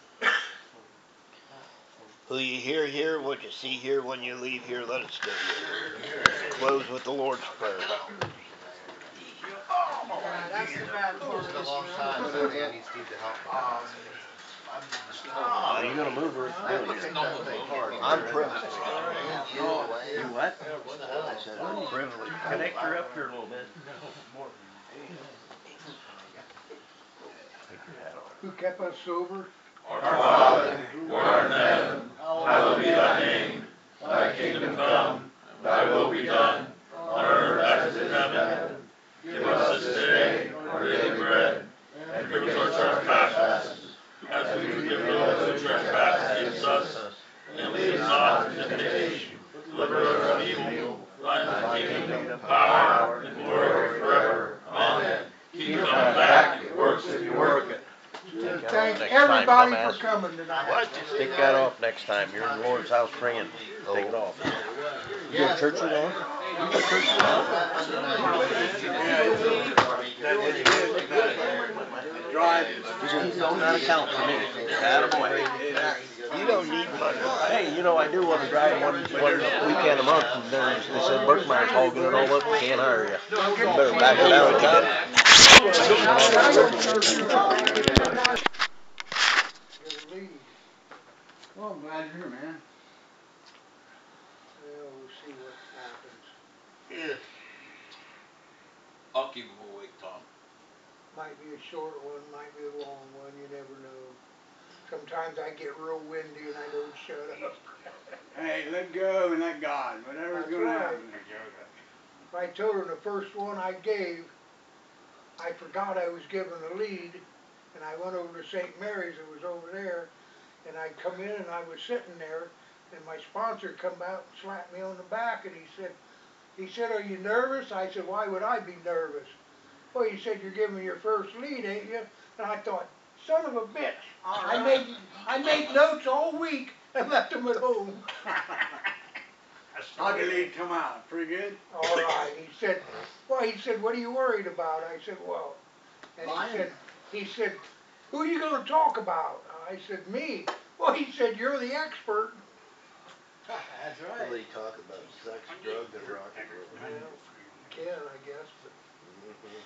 Who you hear here, what you see here, when you leave here, let it stay here. Close with the Lord's Prayer. That's the bad part of this room. Are you gonna move or? I'm privileged. You what? I said I'm privileged. Connect her up here a little bit. Who kept us sober? Our Father, who art in heaven, hallowed be thy name. Thy kingdom come, thy will be done, on earth as it is in heaven. Give us this day our daily bread, and forgive us our trespasses, as we forgive those who trespass against us. And lead us not into temptation, but deliver us from evil. Thine is the kingdom, power, and glory forever. Amen. Keep coming back, it works if you work it. Thank next everybody time, for dumbass. coming tonight. What? Take that off next time. You're in the Lord's house praying. Take it off. You got church suit on? You got church suit on? Just keep going out of count for me. Attaboy. You don't need money. Hey, you know, I do want to drive one, one weekend a month, and then they said Berkmeyer's hogging it all up, can't hire you. You better back it out, John. Well, I'm glad you're here, man. Well, we'll see what happens. Yeah. I'll keep him awake, Tom. Might be a short one, might be a long one, you never know. Sometimes I get real windy and I don't shut up. Hey, let go and let God. Whatever's That's gonna right. happen. I told her the first one I gave, I forgot I was given the lead, and I went over to Saint Mary's, it was over there, and I come in and I was sitting there, and my sponsor come out and slapped me on the back, and he said, he said, are you nervous? I said, why would I be nervous? Well, he said, you're giving me your first lead, ain't you? And I thought, son of a bitch, All I right. made I made notes all week and left them at home. How'd the lead come out? Pretty good? All right, he said, well, he said, what are you worried about? I said, well, and he Lion. said, he said, who are you going to talk about? I said, me. Well, he said, you're the expert. That's What do right. they talk about? Sex, drugs, and rock and roll. Yeah, you can, I guess, but Mm-hmm.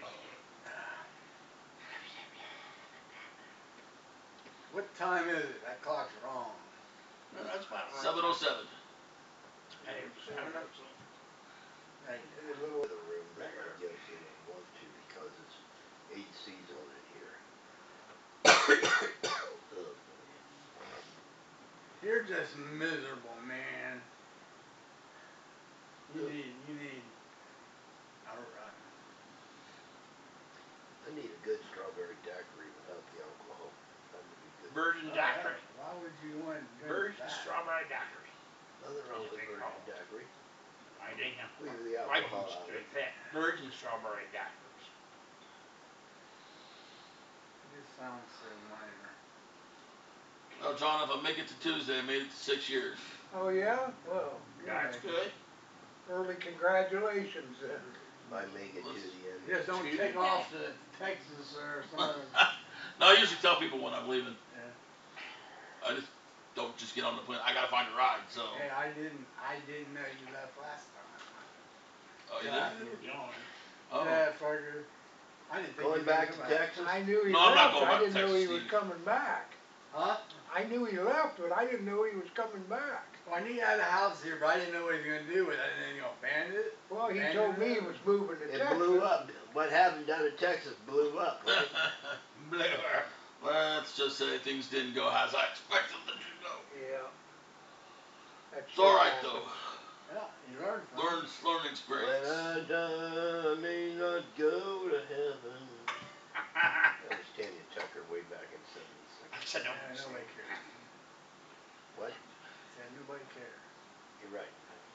What time is it? That clock's wrong. No, that's about right. seven oh seven. hey, seven oh seven. Hey, a little. The room that I just didn't want to because it's A C's on it here. Oh boy. You're just miserable, man. You need, you need. Alright. I need a good strawberry daiquiri without the alcohol. That would be good. Virgin Oh, daiquiri. yeah. Why would you want to drink Virgin that? strawberry daiquiri. Nothing wrong with Anything virgin wrong? daiquiri. I think Leave the I alcohol used out to of it. that virgin strawberry daiquiris. This sounds so minor. Oh, John, if I make it to Tuesday, I made it to six years. Oh yeah? Well, That's good. early congratulations then. If I make it to Let's- the end. Just don't Excuse take me? off to Texas or some other. No, I usually tell people when I'm leaving. Yeah. I just don't just get on the plane. I gotta find a ride, so. Hey, I didn't, I didn't know you left last time. Oh, you Yeah, did? you John. Oh. Yeah, fucker. I didn't think Going you back were to gonna come back. Texas? I knew he No, I'm not left, going I back to didn't know Texas, he was Steve. coming back. Huh? I knew he left, but I didn't know he was coming back. Well, I knew you had a house here, but I didn't know what he was gonna do with it. I didn't know you gonna abandon it. Well, he Abandon told me he it? was moving to It Texas. blew up. What happened down in Texas blew up, right? Let's just say things didn't go as I expected them to go. Yeah. That It's shit alright happened. though. Yeah, you learned from Learn, it. learning experience. When I die, I may not go to heaven. That was Tanya Tucker way back in seventy-six. I said no. Yeah, nobody cares. What? Said nobody cares. You're right.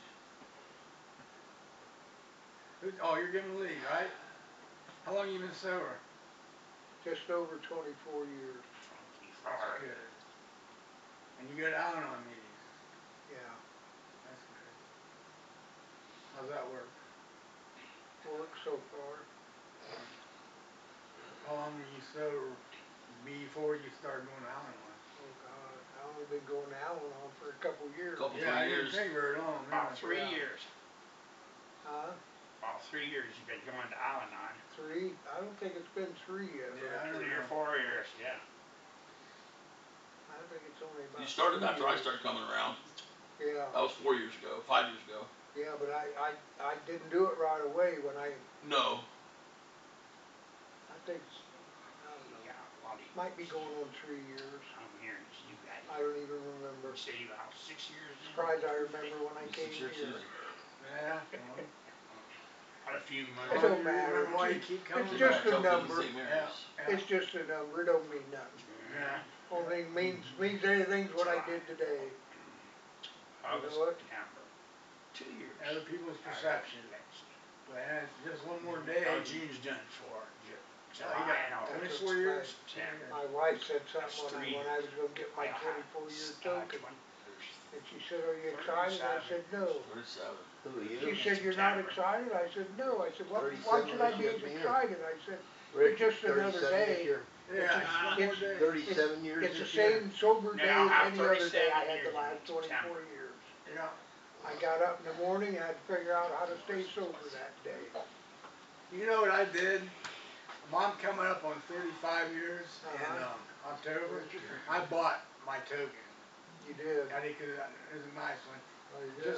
Who, oh, you're giving the lead, right? How long you been sober? Just over twenty-four years. That's good. And you go to Alanon meetings. Yeah. That's good. How's that work? Worked so far. How long were you sober before you started going to Alanon? Oh God, I only been going to Alanon for a couple years. Couple, Yeah, I three didn't years. think very long. About yeah. three Yeah. years. Huh? About three years you've been going to Alanon. Three? I don't think it's been three yet. Yeah, I don't Three know. or four years, yeah. I think it's only about You started two after I years. started coming around. Yeah. That was four years ago, five years ago. Yeah, but I, I, I didn't do it right away when I, No. I think, it's, I don't know, Yeah, well, might be going on three years. I'm hearing you got, I don't even remember. you say you about six years in. Surprised I remember when I came Six years here. Tuesday. Yeah. Well, Had a few It months. don't you matter. remember why you keep coming It's Came just back a to Oakland and number. Saint Mary's. Yeah. It's just a number. It don't mean nothing. Yeah. Only thing means means anything's what I did today. August, what? September. Two years. Other people's I got perception. elected. Well, it's just one more day. Oh, June's done for. Ju- Oh, July you got and August. twenty-four years? September. My wife said something That's when I, three when I was gonna get my I have, twenty-four year uh, token, twenty, there's and she said, "Are you excited?" I said, "No." thirty-seven. Who are She you? said, "You're not September. excited?" I said, "No." I said, "What? Why thirty-seven should I this be year, man. excited?" I said, Rick, "It's just another thirty-seven this day. year. Yeah, It's- one more it's- day. thirty-seven years It's the this year. same sober No, day I'll as have any other day thirty-seven I had years the in last twenty-four September. years. Yeah. I got up in the morning, I had to figure out how to stay sober that day." You know what I did? Mom coming up on thirty-five years in Uh-huh. um, October. I bought my token. You did. I did because it was a nice one. Oh, you did. Just,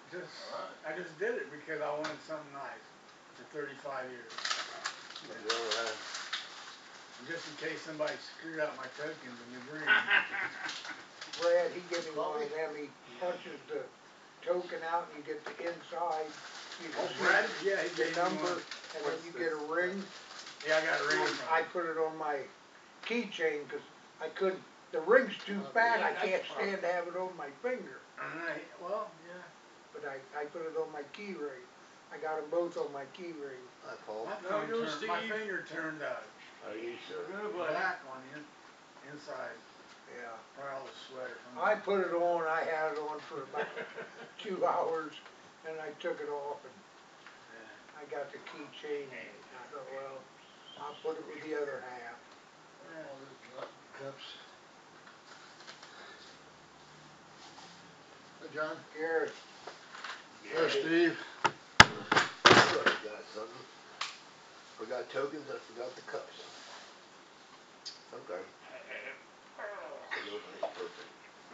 just, Alright. I just did it because I wanted something nice for thirty-five years. Well, Just in case somebody screwed up my tokens in the green. Brad, he gave me one of them, he punches the token out and you get the inside. You can Oh, see Brad, yeah, he the gave me number, one. and then What's you this? get a ring. Yeah, I got a ring from I him. put it on my keychain, cause I couldn't, the ring's too fat, I can't stand to have it on my finger. Alright, well, yeah. But I, I put it on my key ring. I got them both on my key ring. Hi, Paul. My, No, phone no, turned, my Steve. finger turned uh, How are you, sir? Good, buddy. black on the in, inside. Yeah. Probably all the sweat or something. I put it on, I had it on for about two hours, and I took it off and Yeah. I got the keychain, and I thought, well, I'll put it with the other half. All this rotten cups. Hi, John. Gary, There's Steve. I got something. Forgot tokens, I forgot the cups. Okay. The opening's perfect.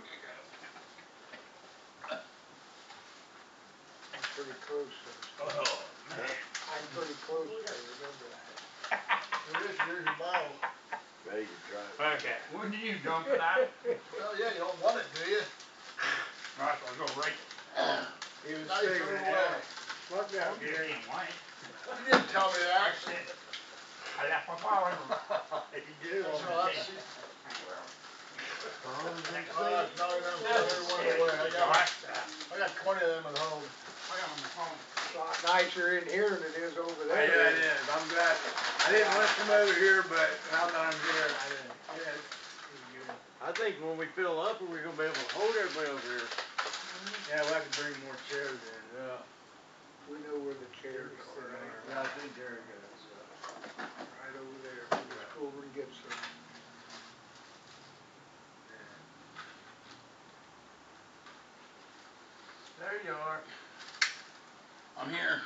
I'm pretty close, to- Oh, man. I'm pretty close, I remember that. There is, there's your bottle. Ready to try it. Okay. When do you dump it out? Well, yeah, you don't want it, do you? Right, I'll go right. He was Now you throw figuring it it away. out. Fuck that, Gary. You didn't tell me that. I left my file in. You do. That's all I see. Oh, Uh, no, no, throw every one away. I got, I got twenty of them at home. I got on my phone. It's a lot nicer in here than it is over Oh, there. yeah, it is. I'm glad. I didn't want to come over here, but now that I'm here, I didn't. Yeah, it's, it's good. I think when we fill up, we're gonna be able to hold everybody over here. Yeah, we'll have to bring more chairs in. Yeah. We know where the chairs are, right? Yeah, I think Gary does, yeah. Right over there, we just go over and get some. There you are. I'm here.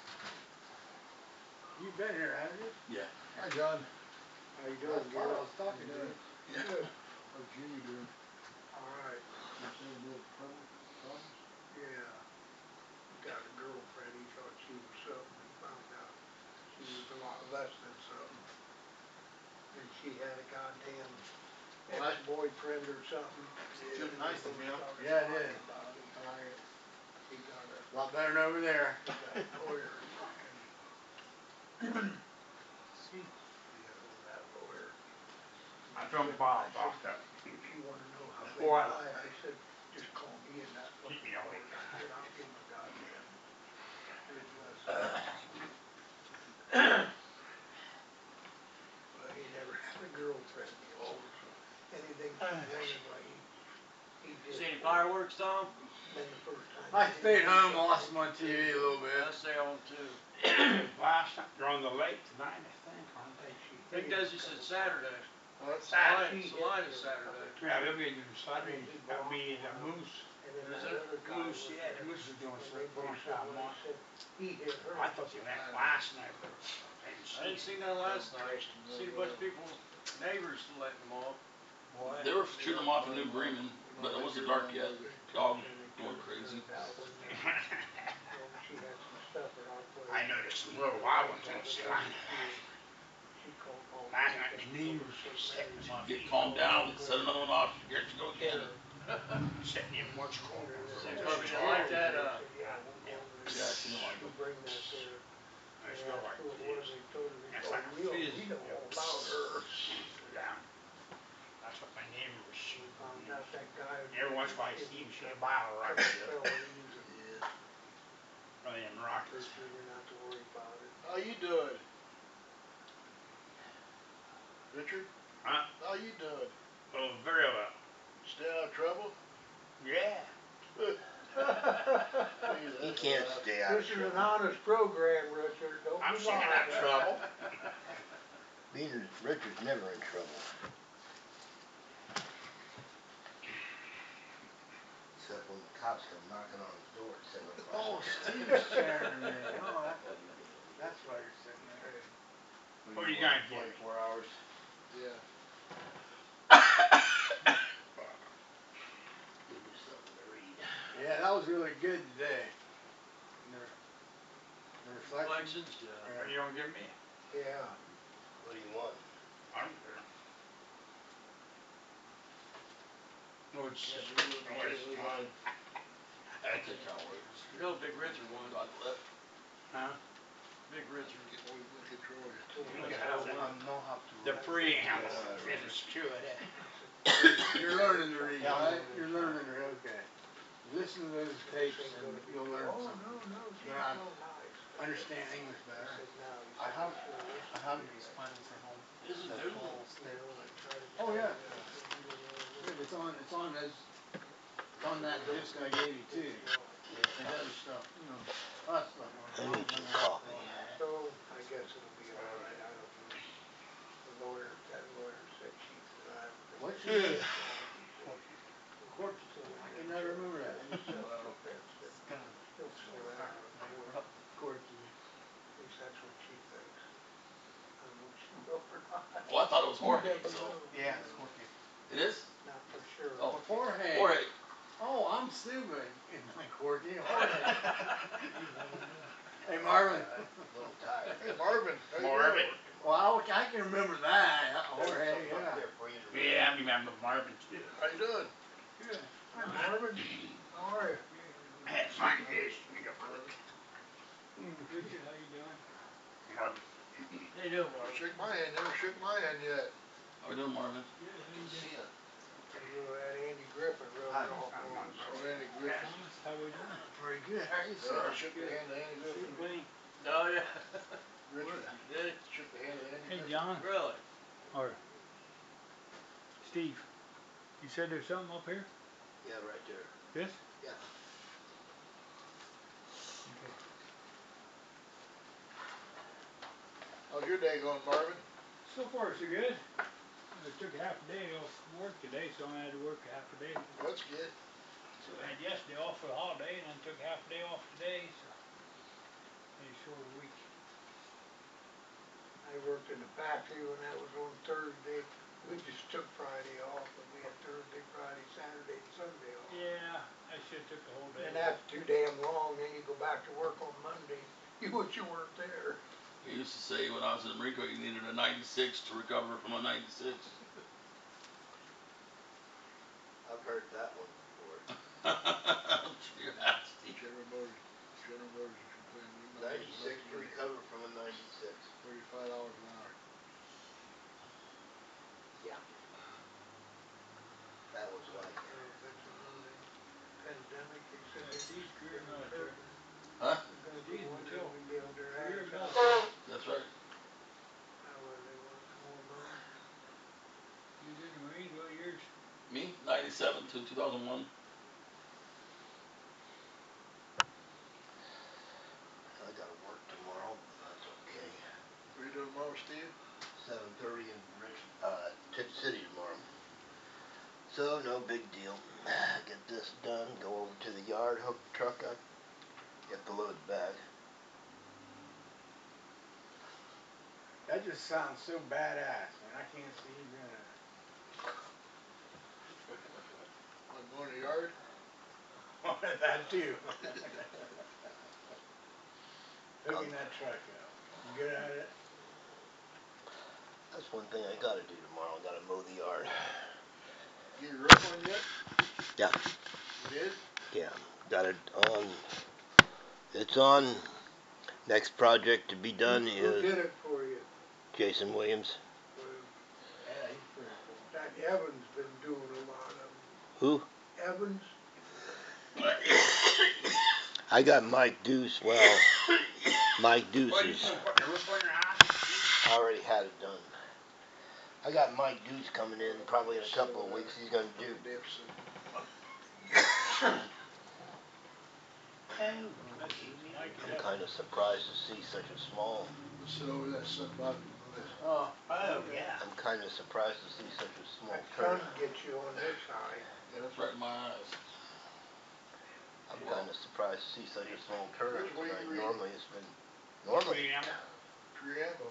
You've been here, haven't you? Yeah. Hi, John. How you I doing, thought I Gary? was talking to him. Yeah. Good. How's Jimmy doing? All right. You saying he had trouble, problems? Yeah. He got a girlfriend, he thought she was something, he found out she was a lot less than something. And she had a goddamn What? ex-boyfriend or something. Too nice of him. Yeah, Yeah, it is. About it. Alright. He got a, A lot better than over there. he got a lawyer fucking. He got hold of that lawyer. I don't file boxed up. If you wanna know how they Boy. lie, I said, just call me in that Keep fucking me court. awake. I said, I'll give him a goddamn good lesson. But he never had a girlfriend before, so anything she wanted, like, he, he did. See any for her. fireworks, Tom? Then the first time. I he stayed did, home, he watched fucking- them on T V a little bit. I stay home too. Last night, you're on the lake tonight, I think, aren't they? She Big hit him a Desi said couple Saturday. times. Oh, that's Salina, She hit Salina's him a Saturday. couple Yeah, times. they'll be doing Saturday. That'll be the Moose. And then Is that it? other guy Moose, was yeah, there, Moose is doing and some they both bonus said, out well, he month. said, he hit her. I thought you went last night, but I didn't see I didn't you. see none last night. Seen a bunch of people, neighbors letting them off. Boy, They were shooting them off in New Bremen, but it wasn't dark yet. Dog and they going turned crazy. hers out when, uh, when she had some stuff at our place. I noticed some little wild ones in Salina. She called Paul. Last night the news setting them up. Get calmed down, they set another one off. Here you go again. Setting in what's called. Seems probably didn't like that, uh. Yeah, we'll go over there. Yeah, she didn't like You them. bring that there. I They still asked like who it was, they told her, they That's told like me, oh, fizz. we know all about her. Yeah. That's what my neighbor was We shooting. found out that guy. Every once in a while I see him shoot a bottle rocket. Felonies and Oh, them rockets. Pretty sure you're not to worry about it. How you doing? Richard? Huh? How you doing? Oh, very well. Stay out of trouble? Yeah. He can't stay out of This is an trouble. honest program, Richard, don't I'm be staying lying. out of trouble. Being Richard's never in trouble. Except when the cops come knocking on his door at seven Oh, o'clock. Steve's chairman there. Oh, that, that's why you're sitting there. What are you gonna get? Twenty-four hours. Yeah. Give me something to read. Yeah, that was really good today. The, the reflections. Reflections, yeah. Yeah. Are you gonna give me? Yeah. What do you want? I don't care. Oh, it's Yeah, just, we will oh, be it's sure we fun. I'll take John Wayne. You know Big Richard won. God left. Huh? Big Richard. Oh, he's gonna control you. You can have have one. one. Know how to The read. preamble. Yeah, It is true of that. You're learning to read, Yeah, I'm right? learning. You're learning to read, okay. Listen to those tapes and you'll learn Oh, something. no, no, she's Learn how so to nice. understand English I better. said, no. He I said, have, "You sure listen I have to me, these right?" files at home. Isn't That new. Paul You know, and I tried to Oh, tell yeah. him, I said, you don't really know. Yeah, it's on, it's on those, it's on that disc I gave you too. And other stuff, you know, lot of stuff on I it. need some coffee. So, I guess it'll be all right, I don't know. The lawyer, that lawyer said she, that I haven't been. What's your name? Corky. Corky. I can never remember that. Self-defense, that It's gonna he'll sue start out of tonight. court. Corky. At least that's what she thinks. I don't know if she will or not. Well, I thought it was You Jorge, never so. know. Yeah, it's Corky. It is? Not for sure. Oh, Jorge. Jorge. Oh, I'm stupid. It's like Corky. Jorge. Hey, Marvin. A little tired. Hey, Marvin. how you Marvin. doing? Well, I can remember that. There's Jorge, something up yeah. there for you to read. Yeah, I remember Marvin too. How you doing? Good. Hi, Marvin. How are you? I had fun this. Marvin. Richard, how you doing? Marvin. How you doing, Mark? Shake my hand. Never shook my hand yet. How we doing, Marvin? Good. How Good you to see doing? you. That little that Andy Griffin rubbed Hi, off I'm on on us. my Oh, Andy Griffin. Thomas, how we doing? Pretty good. How are you, Yeah, sir? I shook the Good. hand of Andy Griffin. Wayne. Oh, yeah. Richard. You did? Shook the hand of Andy Hey, Griffin. John, Really? or Steve, you said there's something up here? Yeah, right there. This? Yeah. Okay. How's your day going, Marvin? So far, so good. I took half a day off work today, so I had to work half a day. That's good. So I had yesterday off for the holiday, and then took half a day off today, so made a shorter week. I worked in the factory when that was on Thursday. We just took Friday off, and we had Thursday, Friday, Saturday, and Sunday off. Yeah, I should've took the whole day. And that's too damn long, then you go back to work on Monday. You wish you weren't there. He used to say when I was in the Marine Corps, you needed a ninety-six to recover from a ninety-six. I've heard that one before. You're nasty. General Motors, General Motors is complaining. we might as well ninety-six to do recover from a ninety-six. Thirty-five dollars an hour. Yeah. That was I like don't know if that's another pandemic, they said Yeah, they Steve's just career been military. hurting. Huh? The guys Steve's were wondering until if we'd be able to career advertise. military. That's right. How was they want more money? You was in the Marines, what years? Me? ninety-seven to two thousand one. I gotta work tomorrow, but that's okay. What are you doing tomorrow, Steve? Seven thirty in Rich, uh, Tip City tomorrow. So no big deal. Get this done, go over to the yard, hook the truck up, get the load back. That just sounds so badass, man. I can't see you doing that. I'm going to the yard. That too. Hooking that truck up. You good at it? That's one thing I gotta do tomorrow. I gotta mow the yard. Get your roof on yet? Yeah. You did? Yeah. Got it on. It's on. Next project to be done Who, who is did it for you? Jason Williams. Well, Yeah, he's pretty cool. that Evans been doing a lot of them. Who? Evans? I got Mike Deuce. Well, Mike Deuce What, you is gonna put the roof on your house? already had it done. I got Mike Deuce coming in probably in a couple of weeks. He's gonna do. That's Mike and I'm kind of surprised to see such a small. Sit over that sun button. Oh, Oh, yeah. I'm kind of surprised to see such a small That turn. sun gets you on this side. Yeah, that's right in my eyes. I'm kind of surprised to see such a small turn. Here's what you Tonight. read. Normally it's been. Normally. Preamble.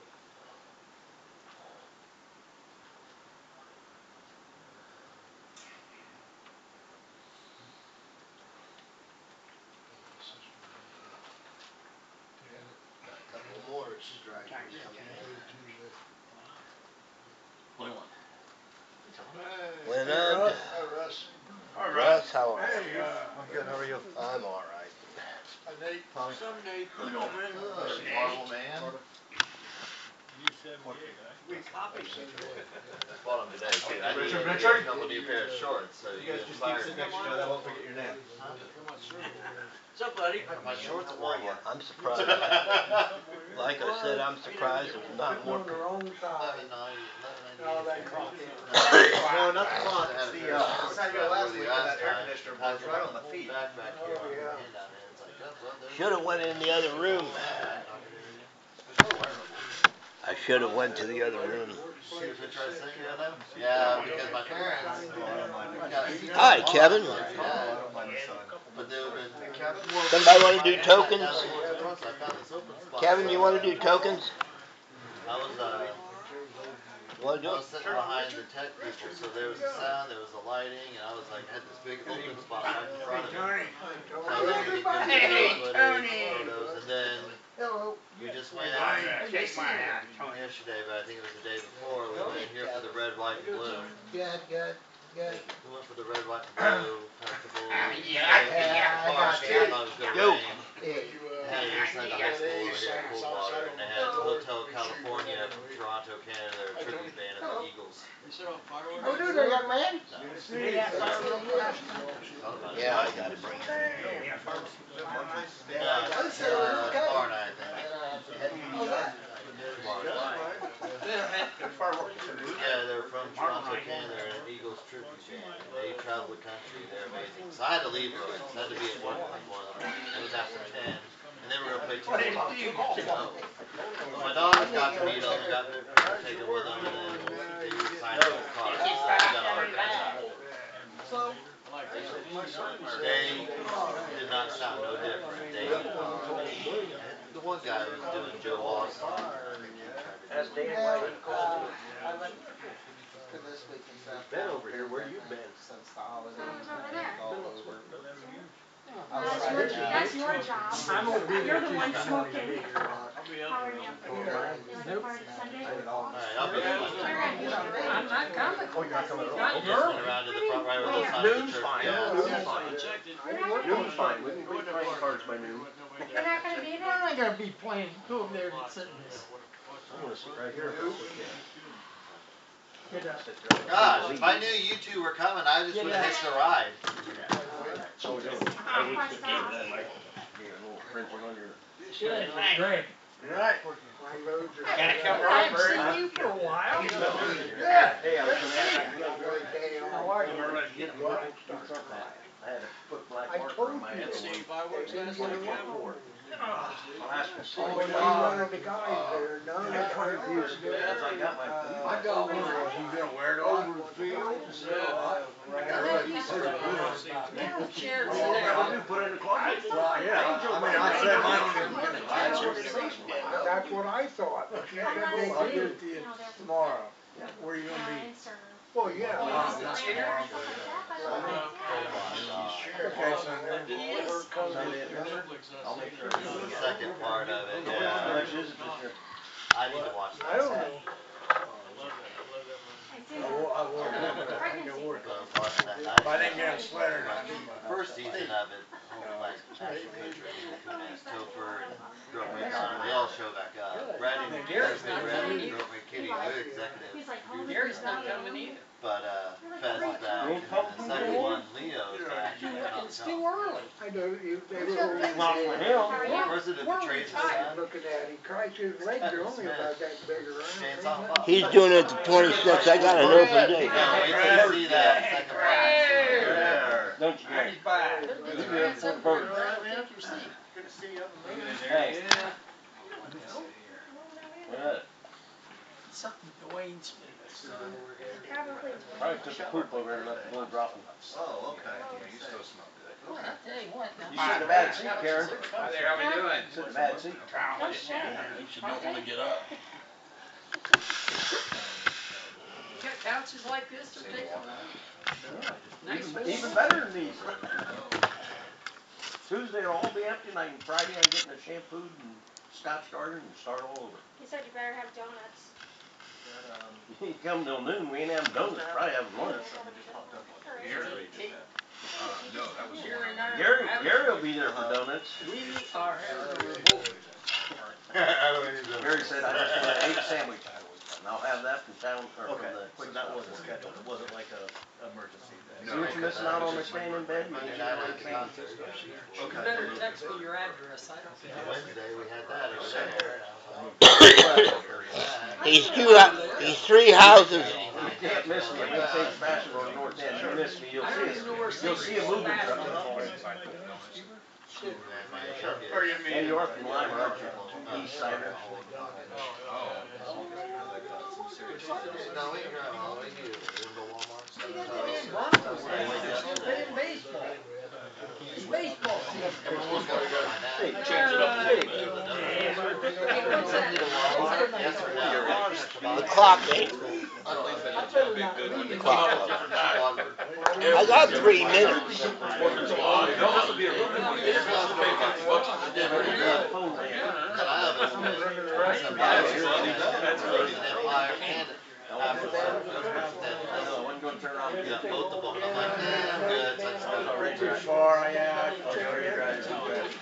Russ, how are you? Hey, uh. I'm good, how are you? I'm alright. Hi, Nate. Tommy. Some Nate, you know, man. Marvel Man. You seventy-eight, right? We copied you. Bought them today too. I Richard, need Richard? a couple new pair of shorts, so You you guys just keep inspired sitting me. next to each other, I won't forget your name. Huh? What's up, buddy? My shorts at Walmart. I'm surprised. Like I said, I'm surprised there's not more. On the wrong side. Eleven ninety, eleven No, ninety-eight. that clock. No, not the clock, I had it's a the, pair of uh, shorts side that of last were week the when last that air time. conditioner Packed blows right on them the feet. Back back here. Oh, yeah. Hand down there. It's like, oh, well, there's- Should have went in the other room. It's so wearable. I should have went to the other room. See the picture I sent you of them? Yeah, because my parents. got- Hi, Kevin. Yeah. But they were. Somebody want to do tokens? I found this open spot. Kevin, you want to do tokens? I was uh. You want to I do was it? sitting behind the tech people, so there was the sound, there was the lighting, and I was like, I had this big open spot right in front of me. Tony. So I was able to get good Hey, video Tony. footage, photos, and then Hello. we just went Shake my hand, Tony. yesterday, but I think it was the day before, we went here for the red, white, and blue. Good, good, good. We went for the red, white, and blue festival. Yeah, yeah, I got Party. you. I thought it was gonna Go. rain. Hey, They had it inside the high school over here at Coldwater, and they had Hotel California from Toronto, Canada, their tribute band of the Eagles. oh, do there, young man. Yeah, I got it. Yeah, it's, uh, tomorrow night, I think. Tomorrow night. Yeah, they're from Toronto, Canada, they're an Eagles tribute band, and they travel the country, they're amazing. So I had to leave early, so I had to be at work like one in the morning, it was after ten, and then we were gonna play two o'clock. So, my daughters got to meet them, and got to take them with them, and then they signed up for cars, so we got all our guys. They did not sound no different. They, um, the one guy was doing Joe Austin. I think he tried to That's do Dave it. White. To this week and stuff. Been over here, where you been? Since the holidays. I was over there. All over. That's your, that's your job. I'm over here You're the too. one I'm smoking. I'll be How out are there. you? You like a party Sunday? Alright, I'll be You're fine. gonna do it, right? I'm not coming. Oh, you're not coming at all? Not Just went early. around to the front right where the sign of the Noon's church. fine. Yeah. Noon's fine. You're not gonna, Noon's fine, we can be playing cards by noon. you're not gonna be I'm there? not gonna be playing, go over there and sit in this. I'm gonna sit right here. Get up. Gosh, if I knew you two were coming, I just would have hitched a ride. So we don't. Oh, my gosh. Get a little printing on your. Good, Greg. Right. My roads are. Gotta come I right, haven't Bert. seen you for a while. Yeah. Hey, I was gonna ask you. How are you? I had to put black I marker told on my you. head. See fireworks last night? My last one. Oh, when one of the guys there, no, I tried to use it as I got my. I got one. You gonna wear it Over on? the field. People chairs Oh, there. I do put it in the closet. Well, yeah, I mean, I said mine. That's what I thought. She said, Unless, well, I'll give it to you you know, they're tomorrow. Where are you gonna be? parents or, well, yeah. or Wow, just that's later or tomorrow. stuff like that, but otherwise, yeah. Okay, Sunday. Yes. Sunday at dinner, I'll make sure. This is the second part of it, yeah. I need to watch this. I don't know. I see I that. will, I will. I think Pregnancy. I work So I on was watching that it. If I night. didn't get a sweater, I'd do The my. first season of it, like Ashton Kutcher, Mila Kunis, Topher, and Girl May Donna, they all show back up. Brandon, Gary's not Brandon, coming Girl May Kitty, they're executives. He's like, home Gary's not coming either. But uh, Fez is back, and then the second one, Leo's back. You and look, Tom it's Jones. too early. I know, you, they What's were up, Dave? Not for him. How are you? President We're betrays his retired. son. looking at him. Christ, his legs are only about that big around. Chainsaw Bob. He's doing it the twenty-sixth. I got an open date. Can't wait till you see that second part. There. Don't you guys? He's back. Good to see you. Take your seat. Good to see you. Hey. Good. Something Dwayne Smith. Probably. Probably took the poop over there and left the little dropping. Oh, okay. Yeah, you still smell good. Boy, I tell you what. now- You sit in a bad seat, Karen. Hi there, how we doing? Sit in a bad seat. No shit. You should know when to get up. You got couches like this to take on? Nice. Even, even better than these. Tuesday will all be empty, and I can, Friday I'm getting it shampooed and scotch started and start all over. He said you better have donuts. But, um, You come till noon, we ain't having donuts, probably having lunch. something just popped up on Or Twitter. is it- Kate, No, that was the one I was. Gary, Gary will be there for donuts. We are having a revolt. I don't need to. Gary said, I just want an egg sandwich. And I'll have that from town, or from Okay, the so quick that stop. wasn't scheduled, it wasn't like a emergency thing. See what you're missing out on the staying in bed? You Monday get night your at egg the sandwich. concert. You better text me your address, I don't think. Wednesday, we had that over there, and I was like, He's two, hou- he's three houses. You can't miss me. I'm gonna take fashion on North End. You miss me, you'll I see don't it. even know where You'll see a moving truck. Or you mean? And you're from Lima, aren't you? East side. no, we can drive all the way here. We can go Walmart. They got the damn Broncos there, they're still playing baseball. It's baseball season. Everyone's got to go. My dad. Change it up a little bit. Hey, what's that? Yes or no? The clock ain't. I don't think I that's better gonna be not good when leave. they come out with different times. I got three minutes. Fourth of July. No, this will be a real good one. They just want to pay fifty bucks for the day. Very good. That's really Empire and Africa. I wasn't gonna turn around. Yeah, both of them. I'm like, nah, I'm good. It's like, I was already too too far. Yeah, I was already driving too fast.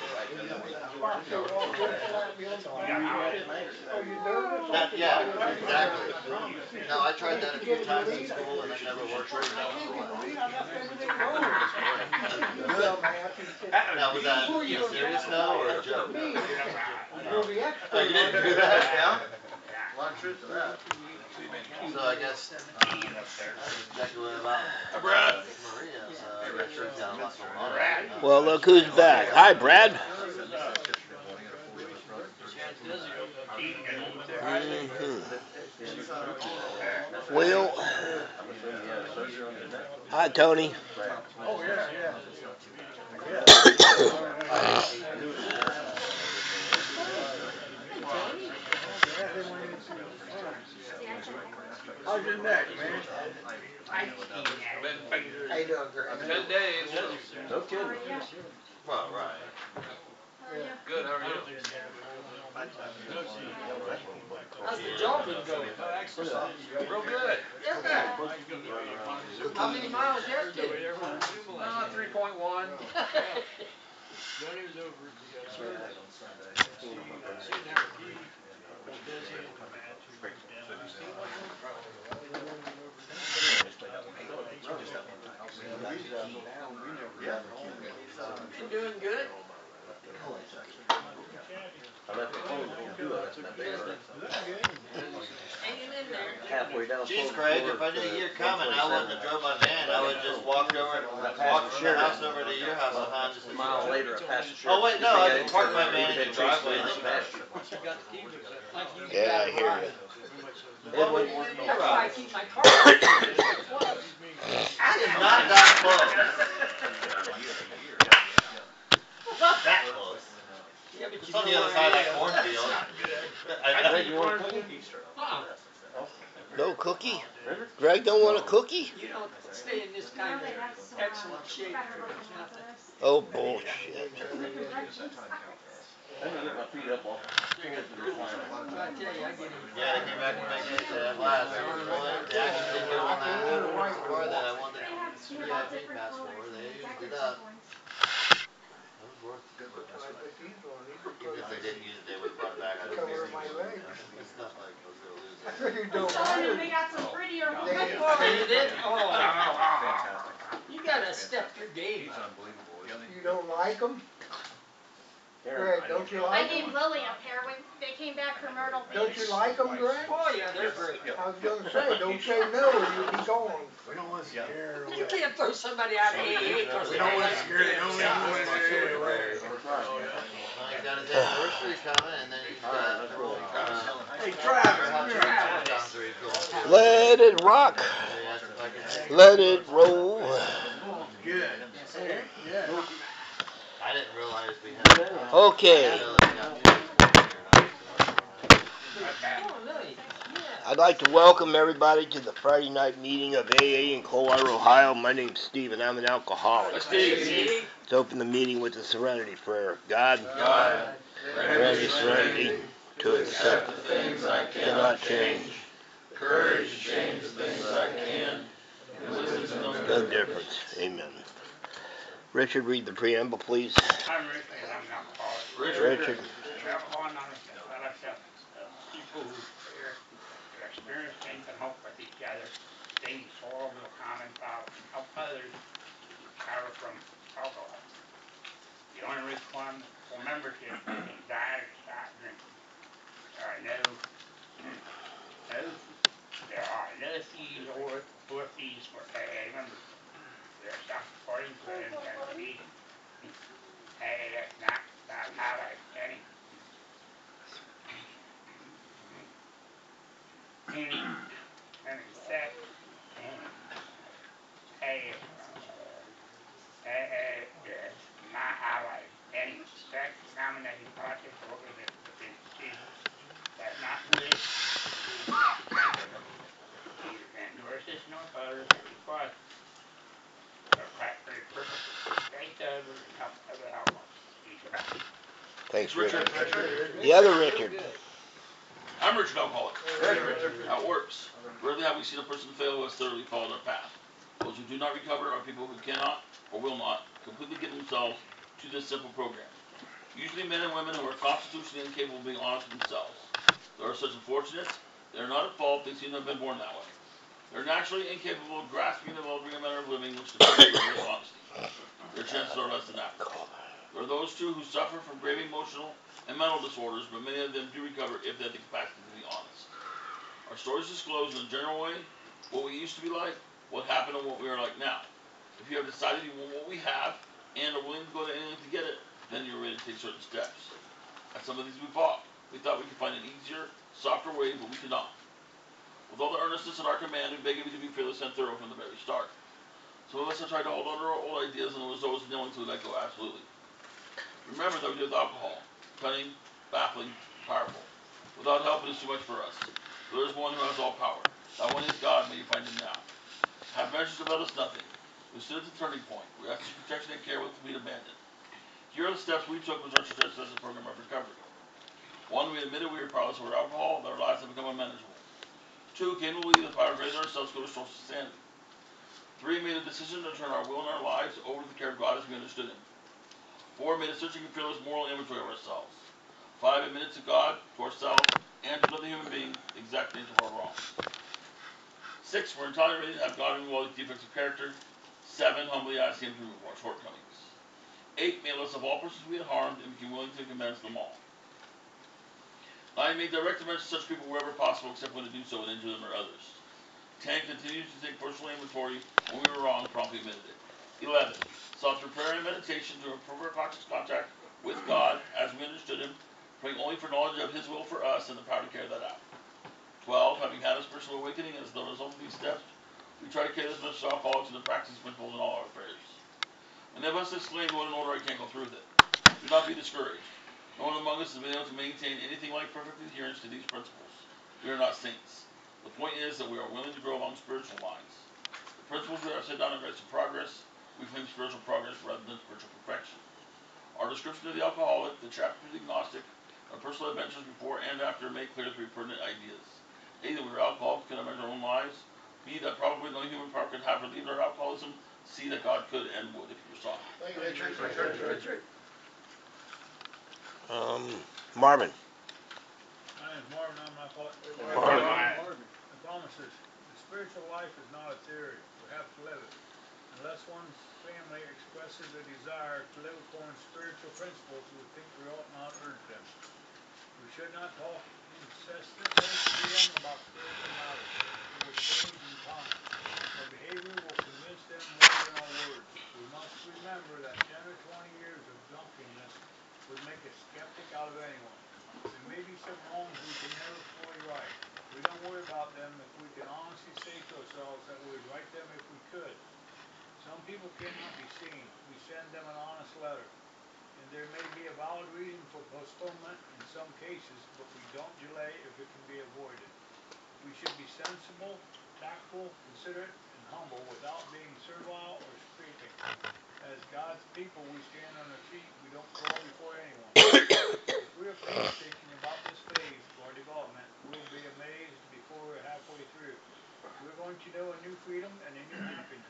That, yeah, exactly. No, I tried that a few times in school and it never worked very well. Now, was that a serious no or a joke? Oh, you didn't do that? Yeah. A lot of truth to that. So I guess that's exactly what about Hi, Brad. Maria, so I guess she's got a lot going on. Well, look who's back. Hi, Brad. Mhm. Will. Hi, Tony. Oh, yeah, yeah. How's your neck, man? How you doing, Greg? Ten days. No kidding. Well, right. Good, how are you? How's the jogging going? Real good. Yeah. How many miles yesterday? Uh, three point one. You doing good? I left the phone home too. I left my bed. Hanging in there. Halfway down. Jeez, Craig, if I knew you were coming, I wouldn't have drove my van. I would just walked over, walked from your house over to your house on Honda. A mile later, I passed the Oh, wait, no, I didn't parked my van in your driveway. Yeah, I hear you. It wouldn't work. That's why I keep my car. I did not that close. Not that close. Yeah, but It's you on the know other where side of I that am. cornfield. I, I think You want a cookie? Huh? No cookie? Greg don't want a cookie? You don't stay in this kind of excellent shape for nothing. Oh, bullshit. I'm gonna get my feet up off the stairs to the fire. I tell you, I get in. yeah, they came back and made it to that last one. They actually did go on that before that. I won the V I P pass for. They used it up. That was worth it. Even if they didn't use it, they would have brought it back. I don't care. It's not like I was gonna lose it. We got some prettier ones. Oh, you did? Oh. You gotta step your game up. You don't like them? Here, Greg, don't you I like them? gave Lily a pair when they came back from Myrtle Beach. Don't you like them, Greg? Oh, yeah, they're great. I was gonna say, don't say no or you'll be gone. We don't want to scare You can't throw somebody out of A A because We they don't want to like scare the only one there. Well, he's got his anniversary coming, and then he's got uh, Hey, Travis. Travis. Let it rock. Let it roll. Good. Yeah. I didn't realize we had. Okay. Oh, nice. Yeah. I'd like to welcome everybody to the Friday night meeting of A A in Coldwater, Ohio. My name's Steve and I'm an alcoholic. Steve. Let's open the meeting with the serenity prayer. God, God, grant me serenity to accept the things I cannot change. Courage to change the things I can. No difference. Amen. Richard, read the preamble, please. I'm Richard, and I'm an alcoholic. Richard. Richard. The Alcohol Anonymous is a fellowship of people who share their experience, strength, and hope with each other, sing sorrow with a common thought, and help others recover from alcohol. The only requirement for membership is a desire to stop drinking. There are no, no, there are no fees or, or fees for A A membership. We are self-supporting to an entity. A A is not about highlight any any any sex and A A is not highlight any sex denominating politics organization within institutions that not wish to see that membership neither endorses nor opposes any causes. Their primary purpose is to stay sober and help other alcoholics. Peace and love. Thanks, Richard. Richard. The other Richard. I'm Richard Alcoholic. Richard. How it works. Rarely have we seen a person fail who has thoroughly followed our path. Those who do not recover are people who cannot, or will not, completely give themselves to this simple program. Usually men and women who are constitutionally incapable of being honest with themselves. There are such unfortunates. They are not at fault, they seem to have been born that way. They are naturally incapable of grasping and developing a manner of living which depends on rigorous honesty. Their chances are less than average. There are those too who suffer from grave emotional and mental disorders, but many of them do recover if they have the capacity to be honest. Our stories disclose in a general way what we used to be like, what happened, and what we are like now. If you have decided you want what we have and are willing to go to anything to get it, then you're ready to take certain steps. At some of these we balked. We thought we could find an easier, softer way, but we could not. With all the earnestness at our command, we beg of you to be fearless and thorough from the very start. Some of us have tried to hold on to our old ideas, and there was always knowing to let go, absolutely. Remember that we deal with alcohol, cunning, baffling, powerful. Without help, it is too much for us. There is one who has all power. That one is God, may you find him now. Have measures about us nothing. We stood at the turning point. We asked his protection and care with complete abandon. Here are the steps we took with our success program of recovery. One, we admitted we were powerless over alcohol, that our lives had become unmanageable. Two, came to believe the power greater than ourselves could restore sanity. Three, made a decision to turn our will and our lives over to the care of God as we understood him. Four, made a searching and fearless moral inventory of ourselves. Five, admitted to God, to ourselves, and to another human being the exact nature of our wrongs. Six, we're entirely ready to have God remove all these defects of character. Seven, humbly asked him to remove our shortcomings. Eight, made a list of all persons we had harmed and became willing to commend them all. Nine, made direct amends to such people wherever possible except when to do so would injure them or others. Ten, continued to take personal inventory when we were wrong, promptly admitted it. Eleven, sought through prayer and meditation to improve our conscious contact with God as we understood him, praying only for knowledge of his will for us and the power to carry that out. Twelve, having had this personal awakening as the result of these steps, we try to carry this message to alcoholics and the practice principles in all our prayers. Many of us exclaimed, what an order, I can't go through with it. Do not be discouraged. No one among us has been able to maintain anything like perfect adherence to these principles. We are not saints. The point is that we are willing to grow along spiritual lines. The principles we have set down in Grace of Progress, we claim spiritual progress rather than spiritual perfection. Our description of the alcoholic, the chapter of the agnostic, our personal adventures before and after make clear three pertinent ideas. A, that we are alcoholics, can amend our own lives. B, that probably no human power could have relieved our alcoholism. C, that God could and would if he were sought. Thank you, Richard. Richard. Richard. Um, Marvin. My name's Marvin, I'm an alcoholic. Marvin. Marvin. The promises. The spiritual life is not a theory. We have to live it. Unless one's family expresses a desire to live according to spiritual principles, we would think we ought not urge them. We should not talk incessantly to them about spiritual matters. It will change in time. Our behavior will convince them more than our words. We must remember that ten or twenty years of drunkenness would make a skeptic out of anyone. There may be some wrongs we can never fully right. We don't worry about them if we can honestly say to ourselves that we would right them if we could. Some people cannot be seen. We send them an honest letter. And there may be a valid reason for postponement in some cases, but we don't delay if it can be avoided. We should be sensible, tactful, considerate, and humble without being servile or scraping. As God's people, we stand on our feet. We don't crawl before anyone. If we are painstaking about this phase of our development, we'll be amazed before we're halfway through. We're going to know a new freedom and a new happiness.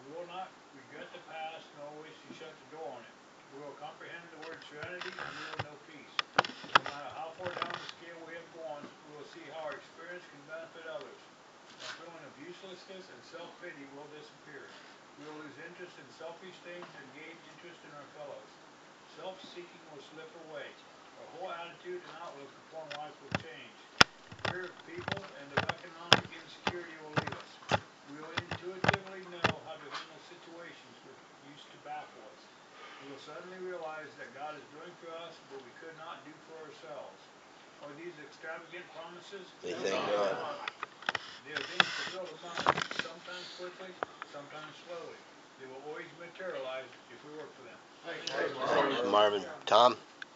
We will not regret the past, nor wish to shut the door on it. We will comprehend the word serenity, and we will know peace. No matter how far down the scale we have gone, we will see how our experience can benefit others. The feeling of uselessness and self-pity will disappear. We will lose interest in selfish things and gain interest in our fellows. Self-seeking will slip away. Our whole attitude and outlook upon life will change. Fear of people and of economic insecurity will leave us. We will intuitively know how to handle situations which used to baffle us. We will suddenly realize that God is doing for us what we could not do for ourselves. Are these extravagant promises? They thank God. They are things fulfilled among us, sometimes quickly, sometimes slowly. They will always materialize if we work for them. Thanks, Marvin. Tom?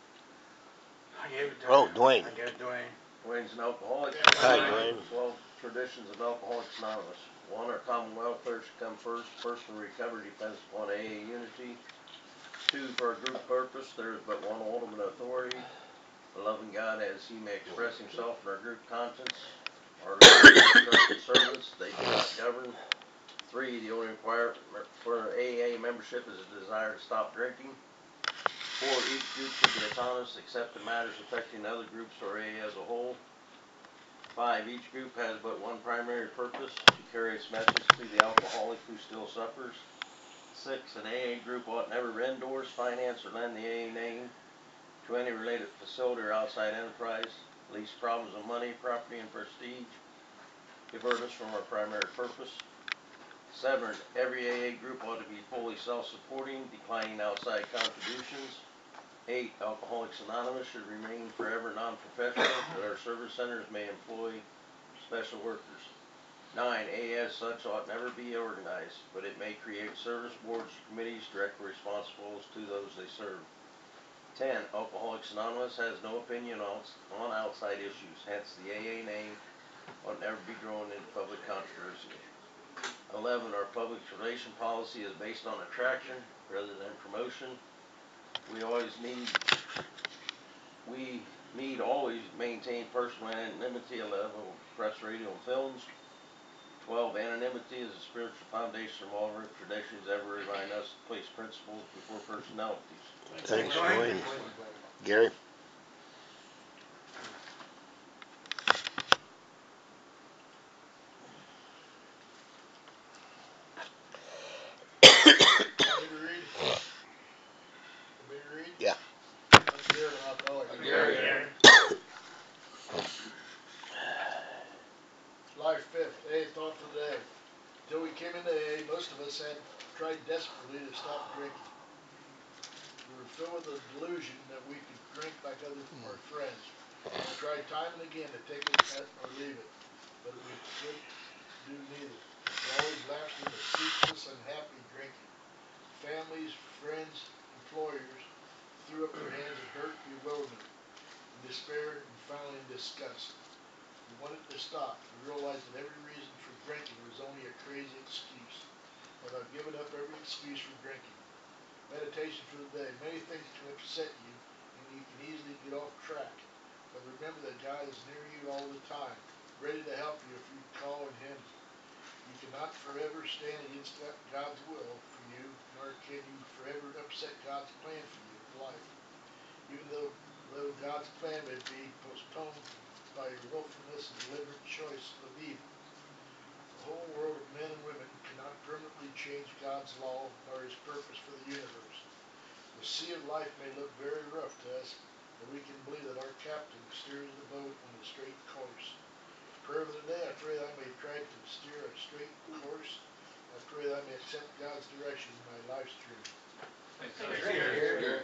I gave it to Oh, Dwayne. I gave it to Dwayne. Dwayne's an alcoholic. Hi, Dwayne. Twelve traditions of Alcoholics Anonymous. One, our common welfare should come first. Personal recovery depends upon A A unity. Two, for our group purpose, there is but one ultimate authority, a loving God as he may express himself in our group conscience. Our leaders service, they do not govern. Three, the only requirement for A A membership is a desire to stop drinking. Four, each group should be autonomous except in matters affecting other groups or A A as a whole. Five, each group has but one primary purpose, to carry its message to the alcoholic who still suffers. Six, an A A group ought never endorse, finance, or lend the A A name to any related facility or outside enterprise, least problems of money, property, and prestige divert us from our primary purpose. Seven, every A A group ought to be fully self-supporting, declining outside contributions. Eight, Alcoholics Anonymous should remain forever non-professional, that our service centers may employ special workers. Nine, A A as such ought never be organized, but it may create service boards or committees directly responsible to those they serve. Ten, Alcoholics Anonymous has no opinion on, on outside issues, hence the A A name ought never be grown into public controversy. Eleven, our public relation policy is based on attraction rather than promotion. We always need, we need always maintain personal anonymity at level of press, radio, and films. Twelve, anonymity is a spiritual foundation of all of our traditions ever remind us to place principles before personalities. Thanks, Dwayne. Gary? Want me to read? Want me to read? Yeah. I'm Gary, an alcoholic. Gary. Gary. July fifth, A A thought for the day. Until we came into A A, most of us had tried desperately to stop drinking. We were filled with the delusion that we could drink like other our friends. We tried time and again to take it or leave it, but we could do neither. We always lapsed into ceaseless, unhappy drinking. Families, friends, employers threw up their hands in hurt, bewilderment, in despair, and finally in disgust. We wanted to stop. We realized that every reason for drinking was only a crazy excuse. And I've given up every excuse for drinking. Meditation for the day. Many things can upset you, and you can easily get off track. But remember that God is near you all the time, ready to help you if you call on Him. You cannot forever stand against God's will for you, nor can you forever upset God's plan for you in life. Even though, though God's plan may be postponed by your willfulness and deliberate choice of evil. The whole world of men and women cannot permanently change God's law nor His purpose for the universe. The sea of life may look very rough to us, but we can believe that our captain steers the boat on a straight course. Prayer of the day, I pray that I may try to steer a straight course. I pray that I may accept God's direction in my life's journey. Thanks, Gary.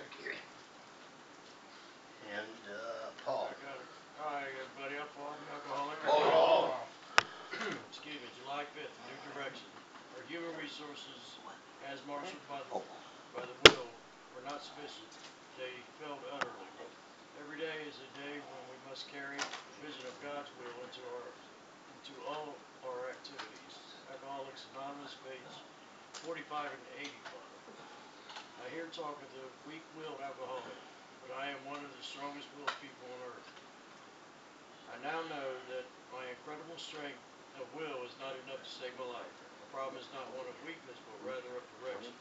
And, uh, Paul? I got it. Hi, everybody. I'm Paul, I'm an alcoholic. Paul. Excuse me, July fifth, a new direction. Our human resources, as marshaled by the, by the will, were not sufficient. They failed utterly. Every day is a day when we must carry the vision of God's will into our, into all our activities. Alcoholics Anonymous, page forty-five and eighty-five. I hear talk of the weak-willed alcoholic, but I am one of the strongest-willed people on earth. I now know that my incredible strength of will is not enough to save my life. problem is not one of weakness, but rather of direction.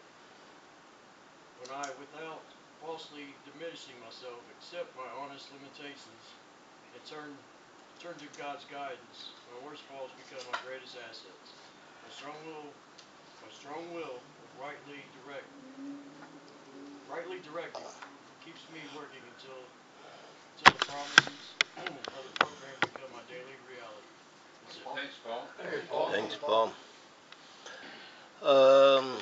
When I, without falsely diminishing myself, accept my honest limitations and turn turn to God's guidance, my worst faults become my greatest assets. My strong will, my strong will, if rightly direct, rightly directed, keeps me working until until the promises of the program become my daily reality. That's it. Thanks, Paul. Thanks, Paul. Thanks, Paul. Um,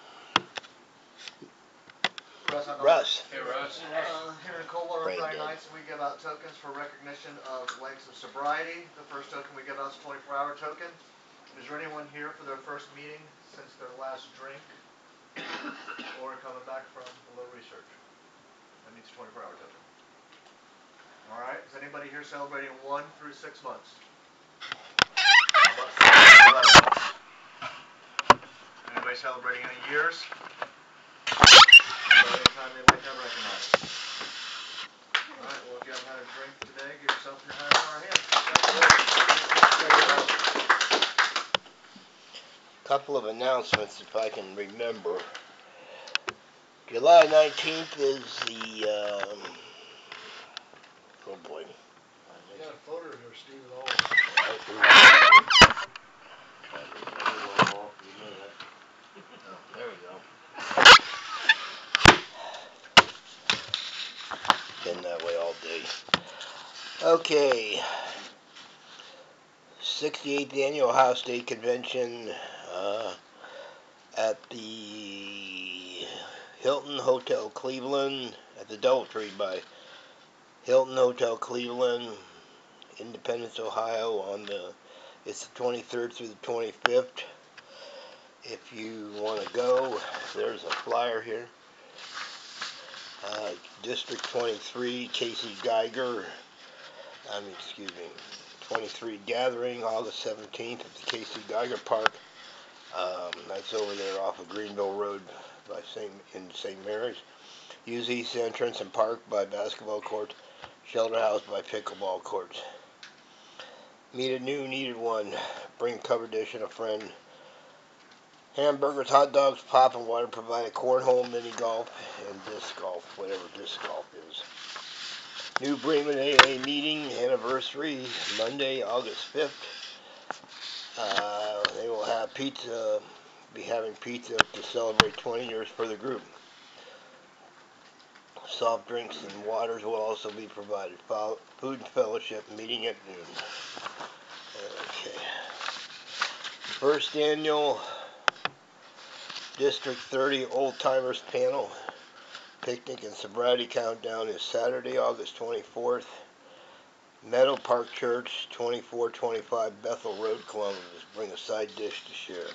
Russ, I know- Russ. Hey, Russ. Uh, here in Coldwater on Brain Friday dead. nights, we give out tokens for recognition of lengths of sobriety. The first token we give out is a twenty-four hour token. Is there anyone here for their first meeting since their last drink or coming back from a little research? That needs a twenty-four hour token. Alright, is anybody here celebrating one through six months? How about celebrating eleven months? Anybody celebrating any years? So anytime they'd like that recognized. Alright, well if you haven't had a drink today, give yourself your hand in our hand. Couple of announcements if I can remember. July nineteenth is the, um, oh boy. You got a photo here, Steve, at all. Oh, there we go. Been that way all day. Okay. sixty-eighth Annual Ohio State Convention uh, at the Hilton Hotel Cleveland, at the Doubletree by Hilton Hotel Cleveland, Independence, Ohio, on the, it's the twenty-third through the twenty-fifth. If you want to go, there's a flyer here. Uh, District twenty-three, Casey Geiger, I mean, excuse me, twenty-three gathering, August seventeenth at the Casey Geiger Park. Um, that's over there off of Greenville Road by Saint in Saint Mary's. Use East Entrance and Park by basketball court. Shelter House by pickleball courts. Meet at noon, eat at one. Bring a covered dish and a friend. Hamburgers, hot dogs, pop and water provided. Cornhole, mini golf, and disc golf, whatever disc golf is. New Bremen A A meeting anniversary, Monday, August fifth. Uh, they will have pizza, be having pizza to celebrate twenty years for the group. Soft drinks and waters will also be provided. Food and fellowship meeting at noon. Okay. First annual District thirty Old Timers Panel Picnic and Sobriety Countdown is Saturday, August twenty-fourth. Meadow Park Church, twenty-four twenty-five Bethel Road, Columbus. Bring a side dish to share.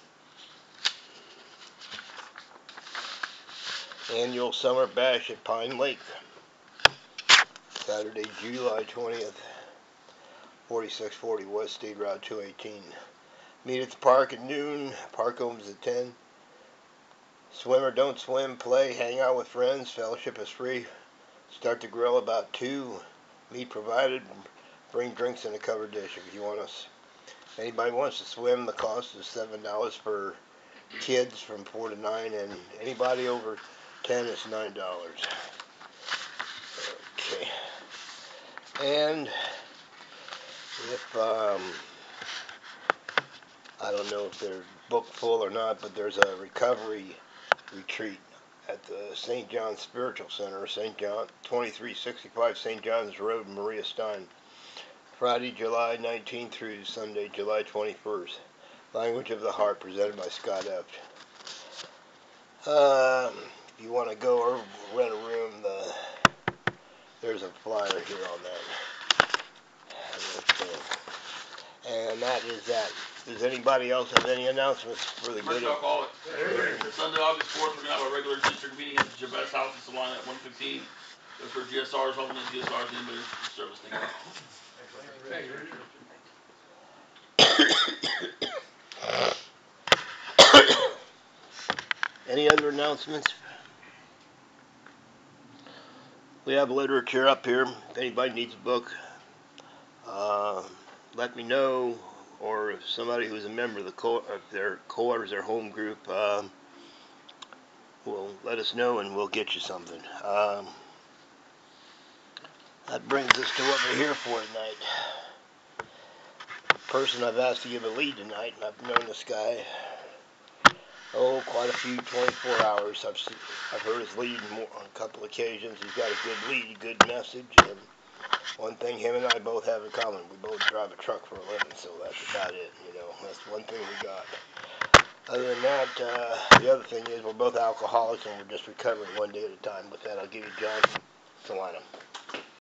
Annual Summer Bash at Pine Lake, Saturday, July twentieth, forty-six forty West State Route two eighteen. Meet at the park at noon. Park opens at ten. Swim or don't swim, play, hang out with friends. Fellowship is free. Start the grill about two. Meat provided. Bring drinks in a covered dish if you want us. Anybody wants to swim, the cost is seven dollars for kids from four to nine, and anybody over ten is nine dollars. Okay. And if um, I don't know if they're booked full or not, but there's a recovery retreat at the Saint John's Spiritual Center, Saint John, twenty-three sixty-five Saint John's Road, Maria Stein. Friday, July nineteenth through Sunday, July twenty-first. Language of the Heart, presented by Scott F. Um, if you want to go or rent a room, the, there's a flyer here on that. Okay. And that is that. Does anybody else have any announcements for the good Commercial of? alcoholic. Sunday, August fourth, we're gonna have a regular district meeting at the Jabez House in Salina at one fifteen. For G S Rs, only G S Rs, anybody in service. Thank you. Thanks, Richard. Any other announcements? We have literature up here. If anybody needs a book, uh, let me know, or somebody who's a member of the co- of their cohort, their home group, um, will let us know and we'll get you something. Um, that brings us to what we're here for tonight. The person I've asked to give a lead tonight, and I've known this guy, oh, quite a few, twenty-four hours. I've seen, I've heard his lead more, on a couple occasions. He's got a good lead, a good message, and one thing him and I both have in common, we both drive a truck for a living, so that's about it, you know, that's one thing we got. Other than that, uh, the other thing is we're both alcoholics and we're just recovering one day at a time. With that, I'll give you John from Alanon.